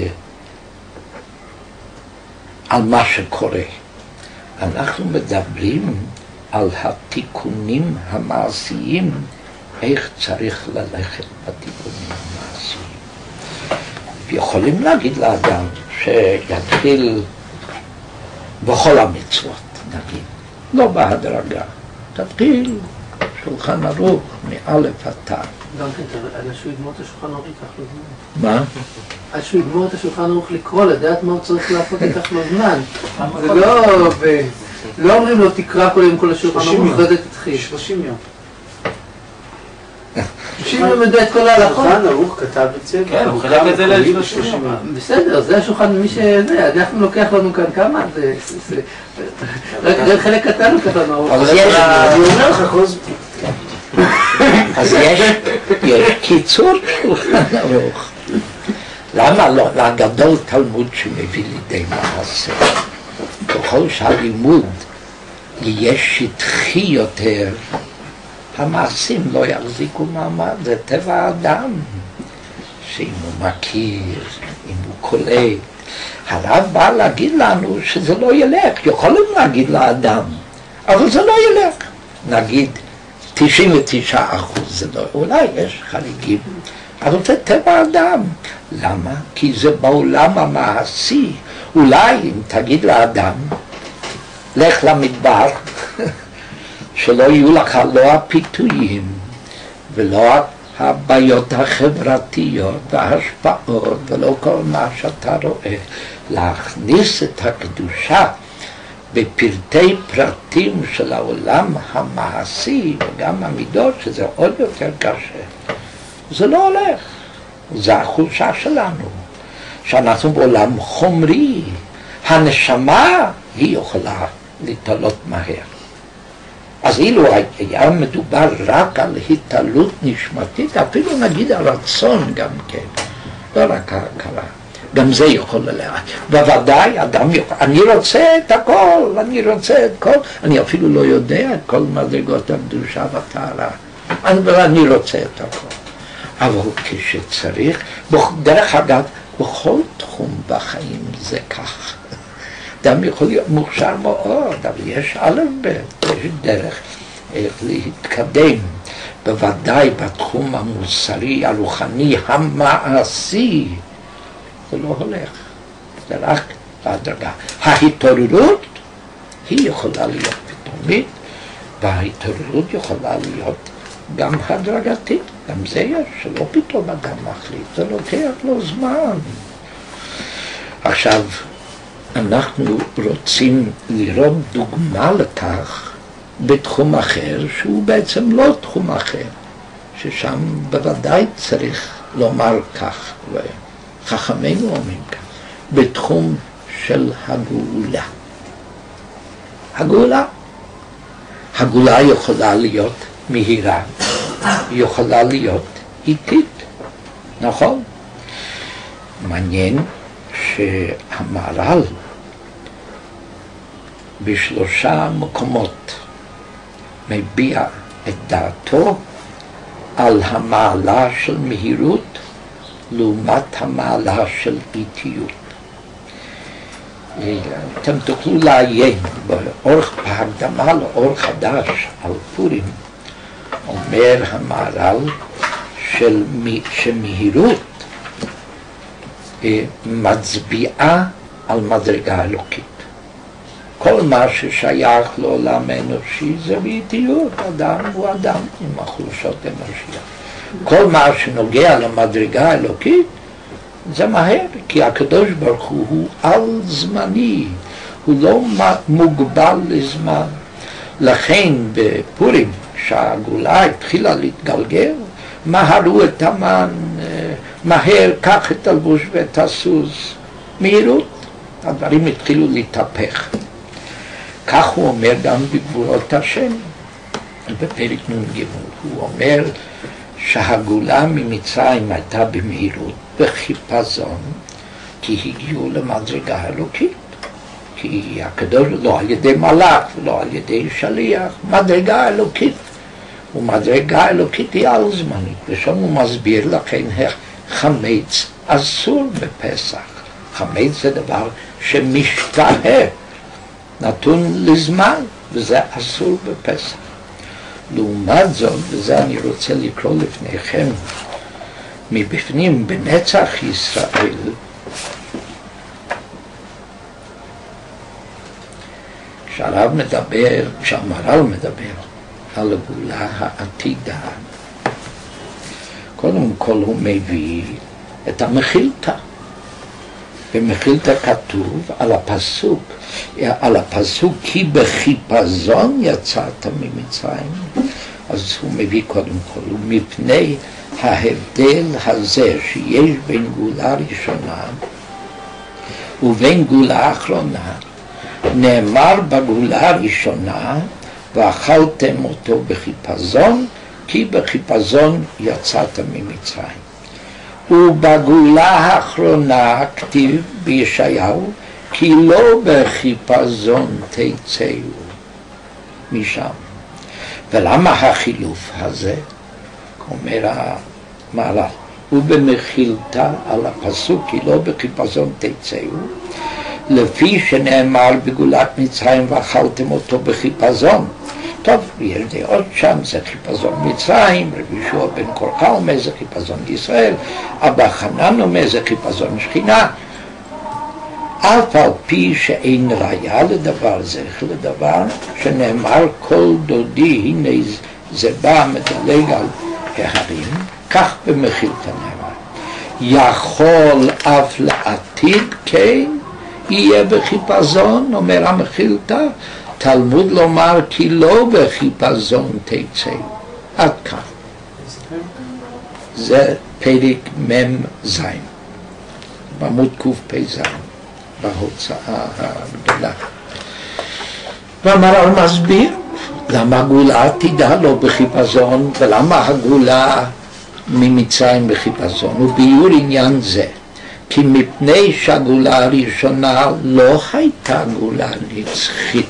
על מה שקורה, אנחנו מדברים על התיקונים המעשיים, איך צריך ללכת בתיקונים המעשיים. יכולים להגיד לאדם שיתחיל בכל המצוות, נגיד, לא בהדרגה, תתחיל שולחן ערוך מאלף עד תו. גם כן, עד שהוא יגמור את השולחן ערוך ייקח לו זמן. מה? עד שהוא יגמור את השולחן ערוך לקרוא, לדעת מה הוא צריך לעשות ייקח לו זמן. זה לא, לא אומרים לו תקרא קודם כל השולחן ערוך, אחרי זה תתחיל. שלושים יום. שלושים יום יודע את כל ההלכות. השולחן ערוך כתב את זה, כן, הוא חילק את זה ל-שלושים יום. בסדר, זה השולחן, מי שזה, אנחנו לוקח לנו כאן כמה, זה... רק חלק קטן לוקח לנו ערוך. אבל יש... אני אומר לך, חוז... אז יש קיצור שולחן ערוך. למה לא? לגדול תלמוד שמביא לידי מעשה. ככל שהלימוד יהיה שטחי יותר, המעשים לא יחזיקו מעמד, זה טבע האדם. שאם הוא מכיר, אם הוא קולט. הרב בא להגיד לנו שזה לא ילך, יכולים להגיד לאדם, אבל זה לא ילך. נגיד, תשעים ותשעה אחוז זה לא, אולי יש חריגים, אבל זה טבע האדם. למה? כי זה בעולם המעשי. אולי אם תגיד לאדם, לך למדבר, שלא יהיו לך לא הפיתויים ולא הבעיות החברתיות וההשפעות ולא כל מה שאתה רואה, להכניס את הקדושה בפרטי פרטים של העולם המעשי וגם המידות, שזה עוד יותר קשה, זה לא הולך. זה החולשה שלנו, שאנחנו בעולם חומרי. הנשמה היא יכולה להתעלות מהר. אז אילו היה מדובר רק על התעלות נשמתית, אפילו נגיד הרצון גם כן, לא רק ההכרה, גם זה יכול ללכת. בוודאי אדם יכול, אני רוצה את הכל, אני רוצה את כל, אני אפילו לא יודע את כל מדרגות הקדושה והטהרה, אבל אני רוצה את הכל. אבל כשצריך, דרך אגב, בכל תחום בחיים זה כך. אדם יכול להיות מוכשר מאוד, אבל יש א' ב', יש דרך איך להתקדם. בוודאי בתחום המוסרי, הרוחני, המעשי, זה לא הולך, זה רק בהדרגה. ההתעוררות היא יכולה להיות פתאומית, וההתעוררות יכולה להיות גם הדרגתית, גם זה יש, שלא פתאום אדם מחליט, זה לוקח לו זמן. עכשיו, אנחנו רוצים לראות דוגמה לכך בתחום אחר שהוא בעצם לא תחום אחר, ששם בוודאי צריך לומר כך, וחכמינו אומרים כך, בתחום של הגאולה. הגאולה, הגאולה יכולה להיות מהירה, יכולה להיות איטית, נכון? מעניין שהמהר"ל בשלושה מקומות מביע את דעתו על המעלה של מהירות לעומת המעלה של איטיות. אתם תוכלו לעיין באורך בהקדמה לאור חדש על פורים, אומר המהר"ל של שמהירות מצביעה על מדרגה אלוקית. כל מה ששייך לעולם האנושי זה באיטיות, אדם הוא אדם עם החולשות אנושיות. כל מה שנוגע למדרגה האלוקית זה מהר, כי הקדוש ברוך הוא הוא על זמני, הוא לא מוגבל לזמן. לכן בפורים, כשהגאולה התחילה להתגלגל, מהרו את המן, מהר, קח את הלבוש ואת הסוס, מהירות, הדברים התחילו להתהפך. כך הוא אומר גם בגבורות השם, בפרק נ"ג, הוא אומר שהגאולה ממצרים הייתה במהירות, בחיפזון, כי הגיעו למדרגה האלוקית, כי הקדוש לא על ידי מלאך ולא על ידי שליח, מדרגה אלוקית, ומדרגה אלוקית היא על זמנית, ושם הוא מסביר לכן חמץ אסור בפסח. חמץ זה דבר שמשתהה, נתון לזמן, וזה אסור בפסח. לעומת זאת, וזה אני רוצה לקרוא לפניכם, מבפנים בנצח ישראל, כשהרב מדבר, כשהמהר"ל מדבר על הגאולה העתידה, קודם כל הוא מביא את המחילתא. במחילתא כתוב על הפסוק, על הפסוק כי בחיפזון יצאת ממצרים, אז הוא מביא קודם כל, ומפני ההבדל הזה שיש בין גאולה ראשונה ובין גאולה אחרונה, נאמר בגאולה הראשונה ואכלתם אותו בחיפזון, כי בחיפזון יצאת ממצרים. ובגאולה האחרונה כתיב בישעיהו כי לא בחיפזון תצאו משם. ולמה החילוף הזה? אומר המהר"ל, ובמחילתא על הפסוק כי לא בחיפזון תצאו, לפי שנאמר בגאולת מצרים ואכלתם אותו בחיפזון. טוב, יש דעות שם, זה חיפזון מצרים, רבי יהושע בן קורחה אומר זה חיפזון ישראל, אבא חנן אומר זה חיפזון שכינה. אף על פי שאין ראיה לדבר זה, לדבר שנאמר כל דודי, הנה זה בא מדלג על ההרים, כך במחילתא נאמר. יכול אף לעתיד כן יהיה בחיפזון, אומר המחילתא, תלמוד לומר כי לא בחיפזון תצא. עד כאן. זה פרק מם זין, בעמוד קפ"ז, בהוצאה הגדולה. והמהר"ל מסביר למה הגאולה עתידה לא בחיפזון ולמה הגאולה ממצרים בחיפזון. וביאור עניין זה, כי מפני שהגאולה הראשונה לא הייתה גאולה נצחית,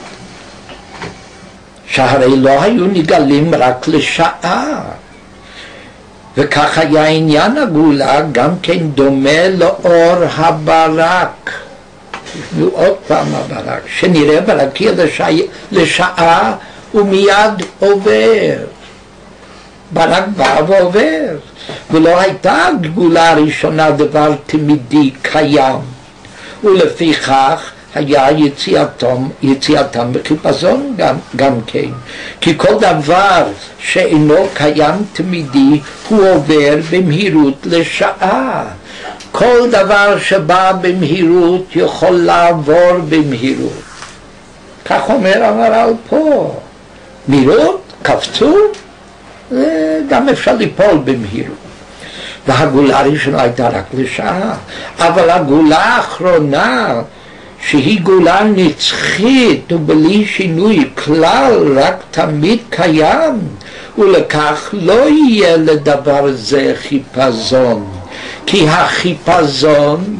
שהרי לא היו נגלים רק לשעה, וכך היה עניין הגאולה גם כן דומה לאור הברק. ועוד פעם הברק, שנראה ברקיע לשעה, לשעה ומיד עובר. ברק בא ועובר, ולא הייתה הגאולה הראשונה דבר תמידי קיים, ולפיכך היה יציאתם, יציאתם בחיפזון גם, גם כן. כי כל דבר שאינו קיים תמידי הוא עובר במהירות לשעה. כל דבר שבא במהירות יכול לעבור במהירות. כך אומר המהר"ל פה. מהירות, קפצו, גם אפשר ליפול במהירות. והגאולה הראשונה הייתה רק לשעה, אבל הגאולה האחרונה, שהיא גאולה נצחית ובלי שינוי כלל, רק תמיד קיים, ולכך לא יהיה לדבר זה חיפזון, כי החיפזון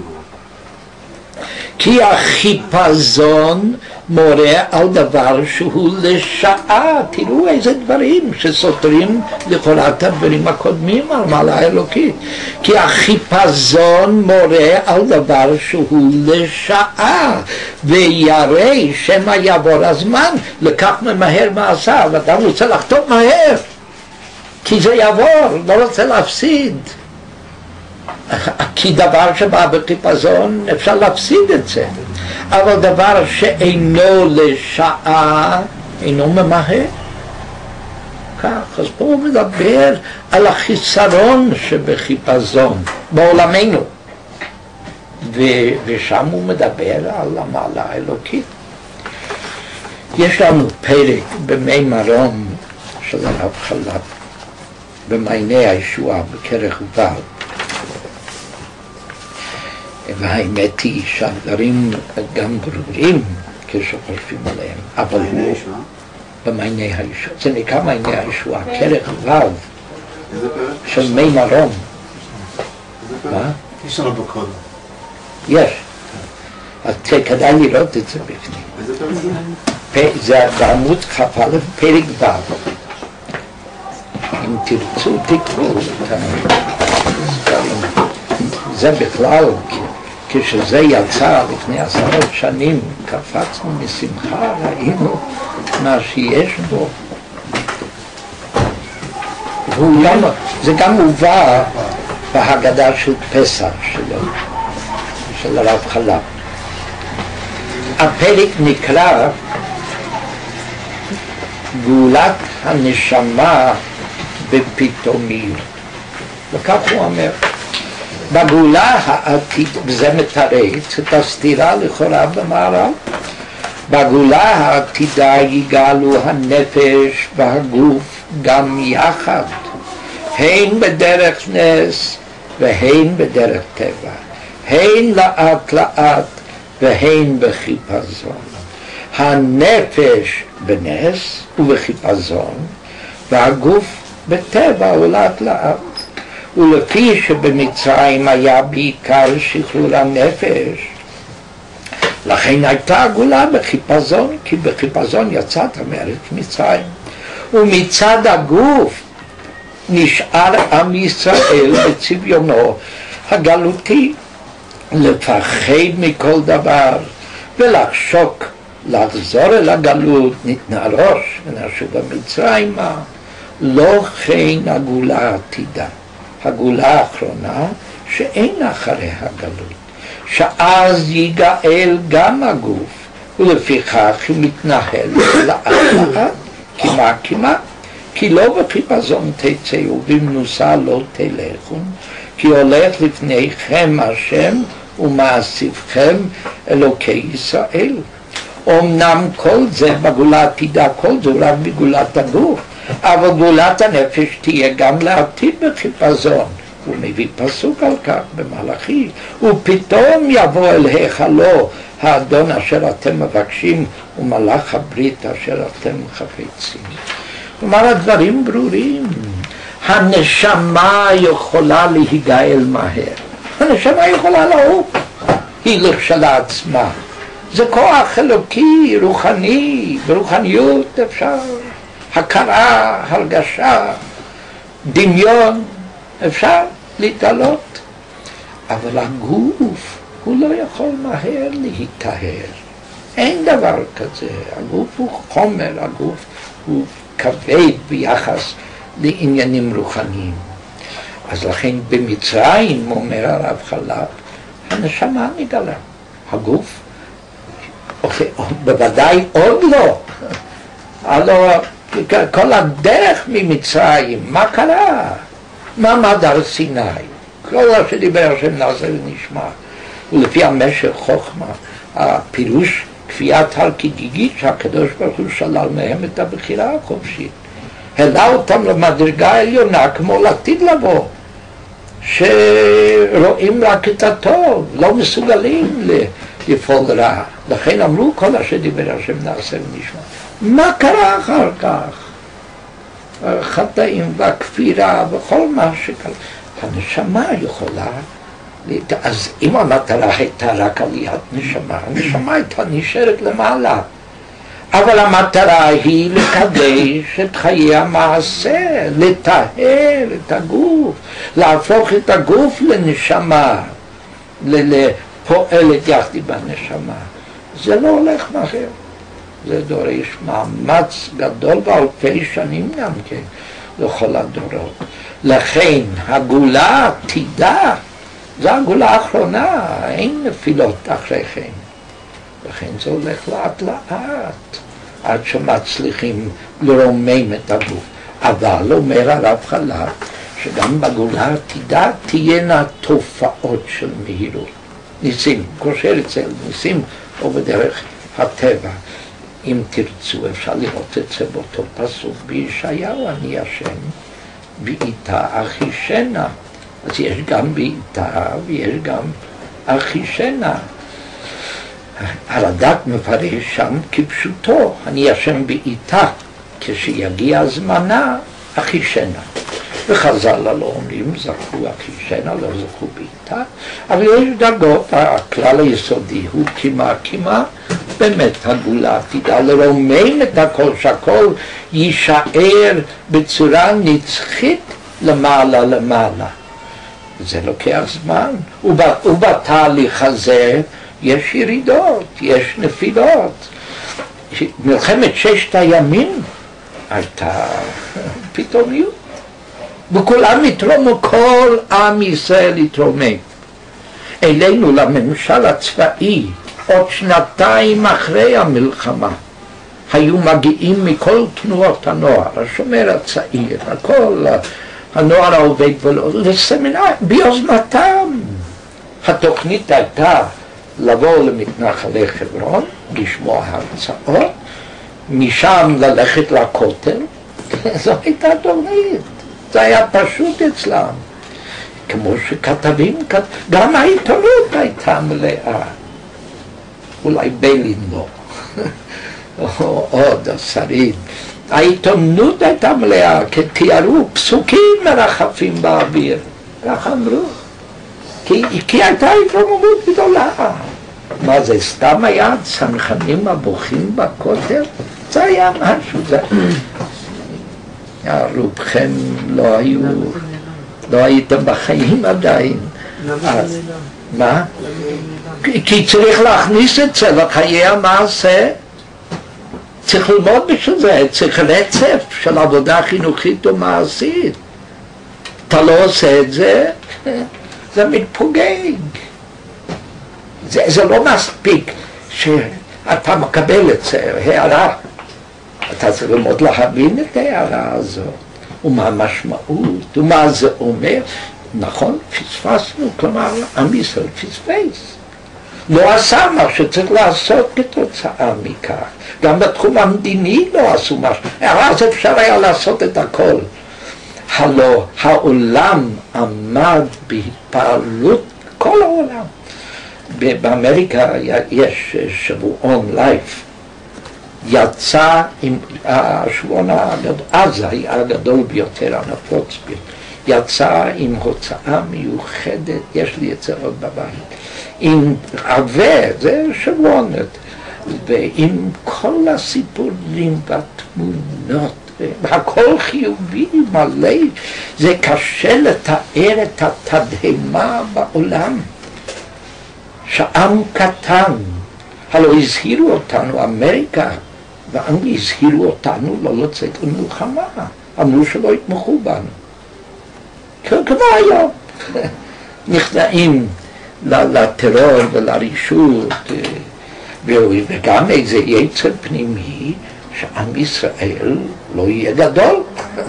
כי החיפזון מורה על דבר שהוא לשעה. תראו איזה דברים שסותרים לכאורה את הדברים הקודמים על מעלה אלוקית. כי החיפזון מורה על דבר שהוא לשעה, וירא שמא יעבור הזמן, לקח ממהר מעשיו. אדם רוצה לחתום מהר כי זה יעבור, לא רוצה להפסיד. כי דבר שבא בחיפזון אפשר להפסיד את זה, אבל דבר שאינו לשעה אינו ממהר. כך, אז פה הוא מדבר על החיסרון שבחיפזון בעולמנו, ו- ושם הוא מדבר על המעלה האלוקית. יש לנו פרק במי מרום של הרב חלב במעייני הישועה בכרך ו', והאמת היא שהדברים גם ברורים כשחושבים עליהם, אבל הוא במעייני הישועה, זה נקרא מעייני הישועה, כרך ו' של מי מרום. מה? יש לנו בקודם. יש. אז כדאי לראות את זה בפנים. איזה פרק? זה בעמוד כ"א, פרק ו'. אם תרצו תקראו את הדברים. זה בכלל, כשזה יצא לפני עשרות שנים, קפצנו משמחה, ראינו מה שיש בו. גם, זה גם הובא בהגדה של פסח שלו, של הרב חלב. הפרק נקרא גאולת הנשמה בפתאומיות. וכך הוא אומר, בגאולה העתיד, וזה מתרץ את הסתירה לכאורה במערב, בגאולה העתידה יגאלו הנפש והגוף גם יחד, הן בדרך נס והן בדרך טבע, הן לאט לאט והן בחיפזון. הנפש בנס ובחיפזון, והגוף בטבע ולאט לאט. ולפי שבמצרים היה בעיקר שחרור הנפש, לכן הייתה הגאולה בחיפזון, כי בחיפזון יצאת מארץ מצרים. ומצד הגוף נשאר עם ישראל בצביונו הגלותי, לפחד מכל דבר ולחשוק לחזור אל הגלות, ניתנה ראש ונשוב במצרימה. לא כן הגאולה העתידה, הגאולה האחרונה שאין אחרי הגלות, שאז יגאל גם הגוף, ולפיכך היא מתנהלת לאט לאט, כמעט כמעט, כי לא בחיפזון תצאו במנוסה לא תלכו, כי הולך לפניכם השם ומאסיפכם אלוקי ישראל. אמנם כל זה בגאולה העתידה, כל זה רק בגאולת הגוף, אבל גאולת הנפש תהיה גם לעתיד בחיפזון. הוא מביא פסוק על כך במלאכי, ופתאום יבוא אל היכלו האדון אשר אתם מבקשים ומלאך הברית אשר אתם חפצים. כלומר הדברים ברורים. הנשמה יכולה להיגאל מהר, הנשמה יכולה לעוף, היא לכשלעצמה. זה כוח אלוקי, רוחני, ברוחניות אפשר, הכרה, הרגשה, דמיון, אפשר להתעלות. אבל הגוף, הוא לא יכול מהר להיטהר. אין דבר כזה. הגוף הוא חומר, הגוף הוא כבד ביחס לעניינים רוחניים. אז לכן במצרים, אומר הרב חלב, הנשמה נגלה. הגוף, בוודאי עוד לא. הלוא כל הדרך ממצרים, מה קרה? מעמד הר סיני, כל מה שדיבר השם נעשה ונשמע. ולפי המשך חוכמה, הפירוש כפיית הלכיגיגית שהקדוש ברוך הוא שלל מהם את הבחירה החופשית. העלה אותם למדרגה העליונה כמו לעתיד לבוא, שרואים רק את הטוב, לא מסוגלים לפעול רע. לכן אמרו כל אשר דיבר השם נעשה ונשמע. מה קרה אחר כך? החטאים והכפירה וכל מה שקרה. הנשמה יכולה, אז אם המטרה הייתה רק עליית נשמה, הנשמה הייתה נשארת למעלה. אבל המטרה היא לקדש את חיי המעשה, לטהר את הגוף, להפוך את הגוף לנשמה, לפועלת יחד בנשמה. זה לא הולך מהר. זה דורש מאמץ גדול באלפי שנים גם כן, לכל הדורות. לכן הגאולה תדע, זו הגאולה האחרונה, אין נפילות אחרי כן. לכן זה הולך לאט לאט, עד שמצליחים לרומם את הגוף. אבל אומר הרב חלק, שגם בגאולה העתידה תהיינה תופעות של מהירות. ניסים, קושר אצל ניסים או בדרך הטבע. אם תרצו אפשר לראות את זה באותו פסוק בישעיהו, אני השם בעיתה אחישנה. אז יש גם בעיתה ויש גם אחישנה. הרד"ק מפרש שם כפשוטו, אני השם בעיתה, כשיגיע זמנה אחישנה. וחז"ל לא אומרים זכו אחישנה, לא זכו בעיתה, אבל יש דרגות, הכלל היסודי הוא כמעט כמעט, באמת הגאולה תדע לרומם את הכל, שהכל יישאר בצורה נצחית למעלה למעלה. זה לוקח זמן, ובתהליך הזה יש ירידות, יש נפילות. מלחמת ששת הימים הייתה פתאומיות, וכולם התרוממו, כל עם ישראל התרומם. אלינו לממשל הצבאי, עוד שנתיים אחרי המלחמה, היו מגיעים מכל תנועות הנוער, השומר הצעיר, הכל, הנוער העובד ולא, לסמינר, ביוזמתם. התוכנית הייתה לבוא למתנחלי חברון, לשמוע הרצאות, משם ללכת לכותל, זו הייתה תוכנית, זה היה פשוט אצלם. כמו שכתבים, גם העיתונות הייתה מלאה. אולי בלין לא, או עוד השרים. העיתונות הייתה מלאה, כי תיארו פסוקים מרחפים באוויר, כך אמרו. כי, כי הייתה התרוממות גדולה. מה זה, סתם היה צנחנים הבוכים בכותל? זה היה משהו, זה... רובכם לא היו, לא הייתם בחיים עדיין. אז, מה? כי צריך להכניס את זה לחיי המעשה, צריך ללמוד בשביל זה, צריך רצף של עבודה חינוכית ומעשית. אתה לא עושה את זה, זה מתפוגג. זה, זה לא מספיק שאתה מקבל את זה, הערה. אתה צריך ללמוד להבין את ההערה הזאת, ומה המשמעות, ומה זה אומר. נכון, פספסנו, כלומר, עם ישראל פספס. לא עשה מה שצריך לעשות כתוצאה מכך. גם בתחום המדיני לא עשו משהו. אז אפשר היה לעשות את הכל. הלא, העולם עמד בהתפעלות, כל העולם. באמריקה יש שבועון לייף. יצא עם השבועון הגדול, אז היה הגדול ביותר, הנפוץ ביותר. יצא עם הוצאה מיוחדת, יש לי את זה עוד בבית, עם עבה, זה שבועונת, ועם כל הסיפורים והתמונות, והכל חיובי מלא. זה קשה לתאר את התדהמה בעולם, שעם קטן, הלוא הזהירו אותנו, אמריקה ואנגליה הזהירו אותנו לא לצאת למלחמה, אמרו שלא יתמכו בנו. כמו היום, נכנעים לטרור ולרישות, וגם איזה יצר פנימי שעם ישראל לא יהיה גדול.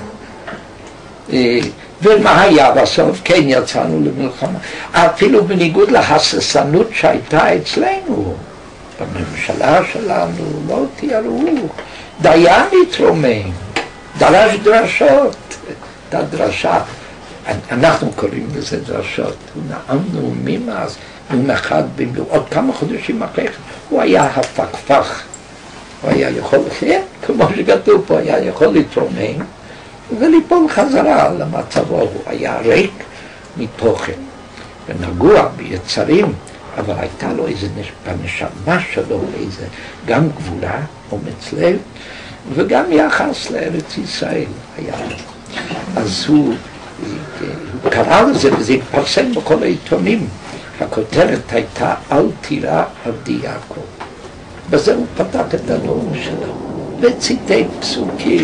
ומה היה בסוף? כן, יצאנו למלחמה. אפילו בניגוד להססנות שהייתה אצלנו, בממשלה שלנו לא תיארו, דיין התרומם, דרש דרשות, את הדרשה. אנחנו קוראים לזה דרשות, הוא נאם נאומים אז, נאום אחד, עוד כמה חודשים אחרי, הוא היה הפקפך, הוא היה יכול, כן, כמו שכתוב פה, היה יכול לתרומם, וליפול חזרה למצבו, הוא היה ריק מתוכן, ונגוע ביצרים, אבל הייתה לו איזה בנשמה שלו, איזה גם גבולה, אומץ לב, וגם יחס לארץ ישראל היה. אז הוא, הוא קרא לזה, וזה התפרסם בכל העיתונים. הכותרת הייתה אל תירא עבדי יעקב. בזה הוא פתח את הנאום שלו, וציטט פסוקים.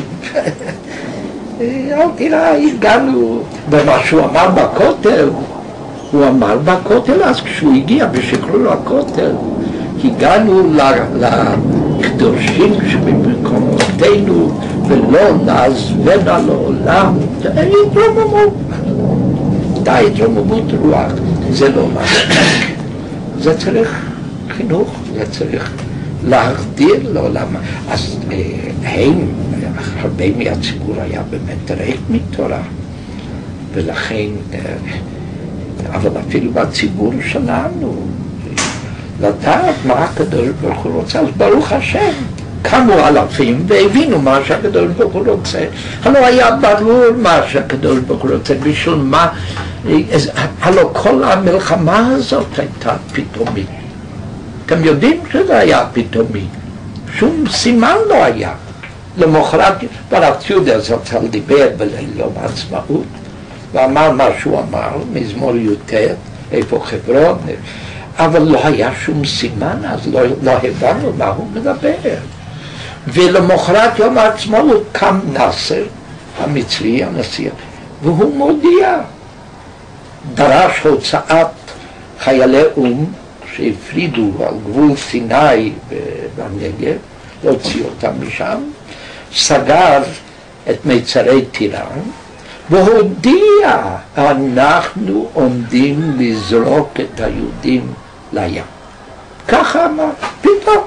אל תירא, הגענו, ומה שהוא אמר בכותל, הוא אמר בכותל, אז כשהוא הגיע ושקראו לו הכותל, הגענו לקדושים שבמקומותינו ולא נעזבנה לעולם. התרוממות, די התרוממות רוח, זה לא מספיק. זה צריך חינוך, זה צריך להחדיר לעולם. אז הם, הרבה מהציבור היה באמת ריק מתורה, ולכן, אבל אפילו בציבור שלנו, לדעת מה הקדוש ברוך הוא רוצה, אז ברוך השם, קמו אלפים והבינו מה שהקדוש ברוך הוא רוצה. הלא היה ברור מה שהקדוש ברוך הוא רוצה, בשביל מה, הלא כל המלחמה הזאת הייתה פתאומית. אתם יודעים שזה היה פתאומי, שום סימן לא היה. למחרת ברב ציודה זצ"ל דיבר בליל יום העצמאות, ואמר מה שהוא אמר, מזמור י"ט, איפה חברון, אבל לא היה שום סימן, אז לא, לא הבנו מה הוא מדבר. ולמחרת יום העצמאות קם נאסר, המצרי, הנשיא, והוא מודיע, דרש הוצאת חיילי אום שהפרידו על גבול סיני בנגב, להוציא אותם משם, סגר את מצרי טיראן, והודיע, אנחנו עומדים לזרוק את היהודים לים. ככה אמר, פתאום.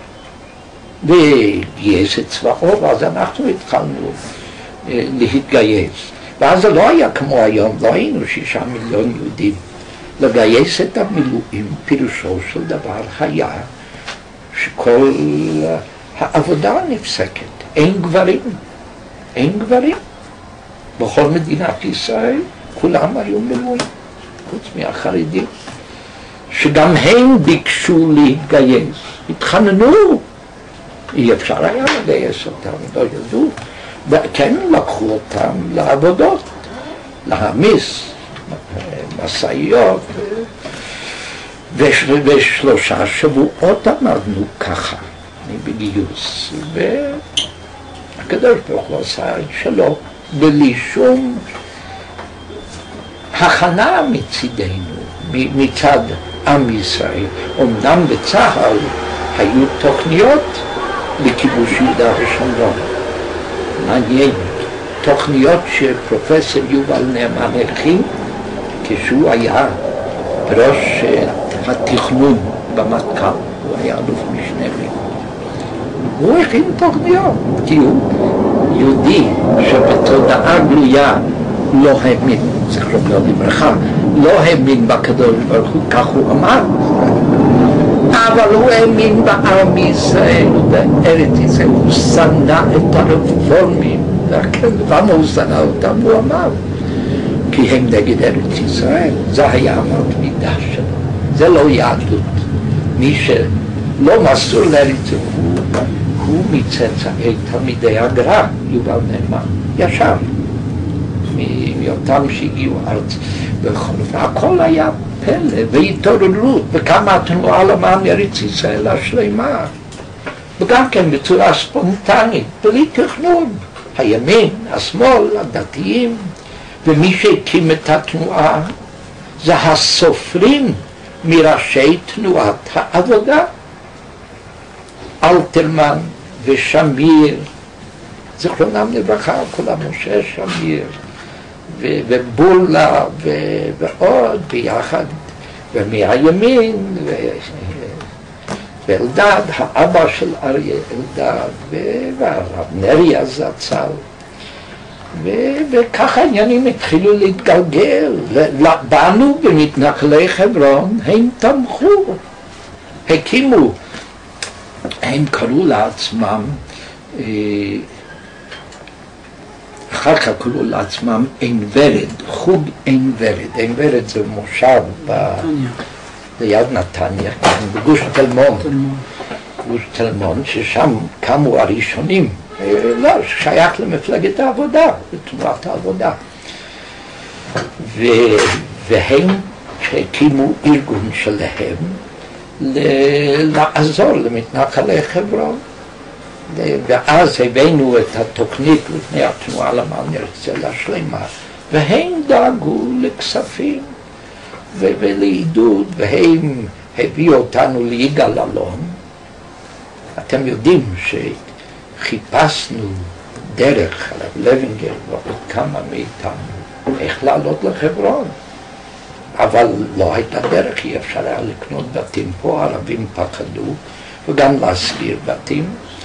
וגייס את צבאו, ואז אנחנו התחלנו אה, להתגייס. ואז זה לא היה כמו היום, לא היינו שישה מיליון יהודים. לגייס את המילואים, פירושו של דבר היה שכל העבודה נפסקת. אין גברים, אין גברים. בכל מדינת ישראל כולם היו מילואים, חוץ מהחרדים, שגם הם ביקשו להתגייס, התחננו, אי אפשר היה לגייס אותם, לא ידעו, וכן לקחו אותם לעבודות, להעמיס משאיות, ושלושה שבועות עמדנו ככה, בגיוס, והקדוש ברוך הוא עשה שלו, בלי שום הכנה מצידנו, מצד עם ישראל. אמנם בצה"ל היו תוכניות לכיבוש יהודה ושומרון. מעניין, תוכניות שפרופסור יובל נאמן הכין כשהוא היה ראש התכנון במטכ"ל, הוא היה אלוף משנה. הוא הכין תוכניות, כי הוא יהודי שבתודעה גלויה לא האמין, זכרו לברכה, לא האמין בקדוש ברוך הוא, כך הוא אמר, אבל הוא האמין בעם ישראל ובארץ ישראל, הוא שנא את הרפורמים, למה הוא שנא אותם? הוא אמר, כי הם נגד ארץ ישראל, זה היה אמרת מידה שלו, זה לא יהדות, מי שלא מסור לארץ הוא הוא מצאצאי תלמידי הגר"א, יובל נאמן, ישר, מאותם שהגיעו ארץ, והכל היה פלא והתעוררות, וכמה התנועה למען ארץ ישראל השלמה, וגם כן בצורה ספונטנית, בלי תכנון, הימין, השמאל, הדתיים, ומי שהקים את התנועה זה הסופרים מראשי תנועת העבודה, אלתרמן ושמיר, זכרונם לברכה, כולם משה שמיר, ו- ובולה ו- ועוד ביחד, ומהימין, ו- ואלדד, האבא של אריה אלדד, והרב נריה זצ"ל. וככה העניינים התחילו להתגלגל. בנו במתנחלי חברון, הם תמכו, הקימו, הם קראו לעצמם, אחר כך קראו לעצמם עין ורד, חוג עין ורד. עין ורד זה מושב ליד נתניה, בגוש תלמון, גוש תלמון, ששם קמו הראשונים, לא, שייך למפלגת העבודה, לתנועת העבודה. ו... והם הקימו ארגון שלהם לעזור למתנחלי חברון. ואז הבאנו את התוכנית לפני התנועה למען ארץ ישראל השלמה, והם דאגו לכספים ו- ולעידוד, והם הביאו אותנו ליגאל אלון. אתם יודעים שחיפשנו דרך, הרב לוינגר ועוד כמה מאיתנו, איך לעלות לחברון. אבל לא הייתה דרך, אי אפשר היה לקנות בתים פה, הערבים פחדו, וגם להסגיר בתים.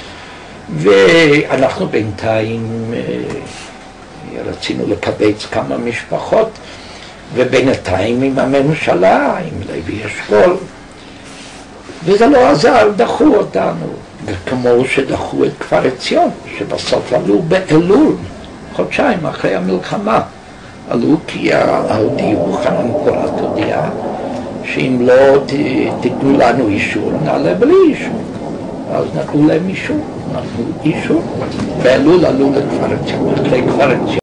ואנחנו בינתיים רצינו לקבץ כמה משפחות, ובינתיים עם הממשלה, עם לוי אשכול, וזה לא עזר, דחו אותנו, כמו שדחו את כפר עציון, שבסוף עלו באלול, חודשיים אחרי המלחמה, עלו כי הודיעו, חנן פורת הודיע, שאם לא תיתנו לנו אישור, נעלה בלי אישור. אז נתנו להם אישור, נתנו אישור, באלול עלו לכפר עציון, אחרי כפר עציון.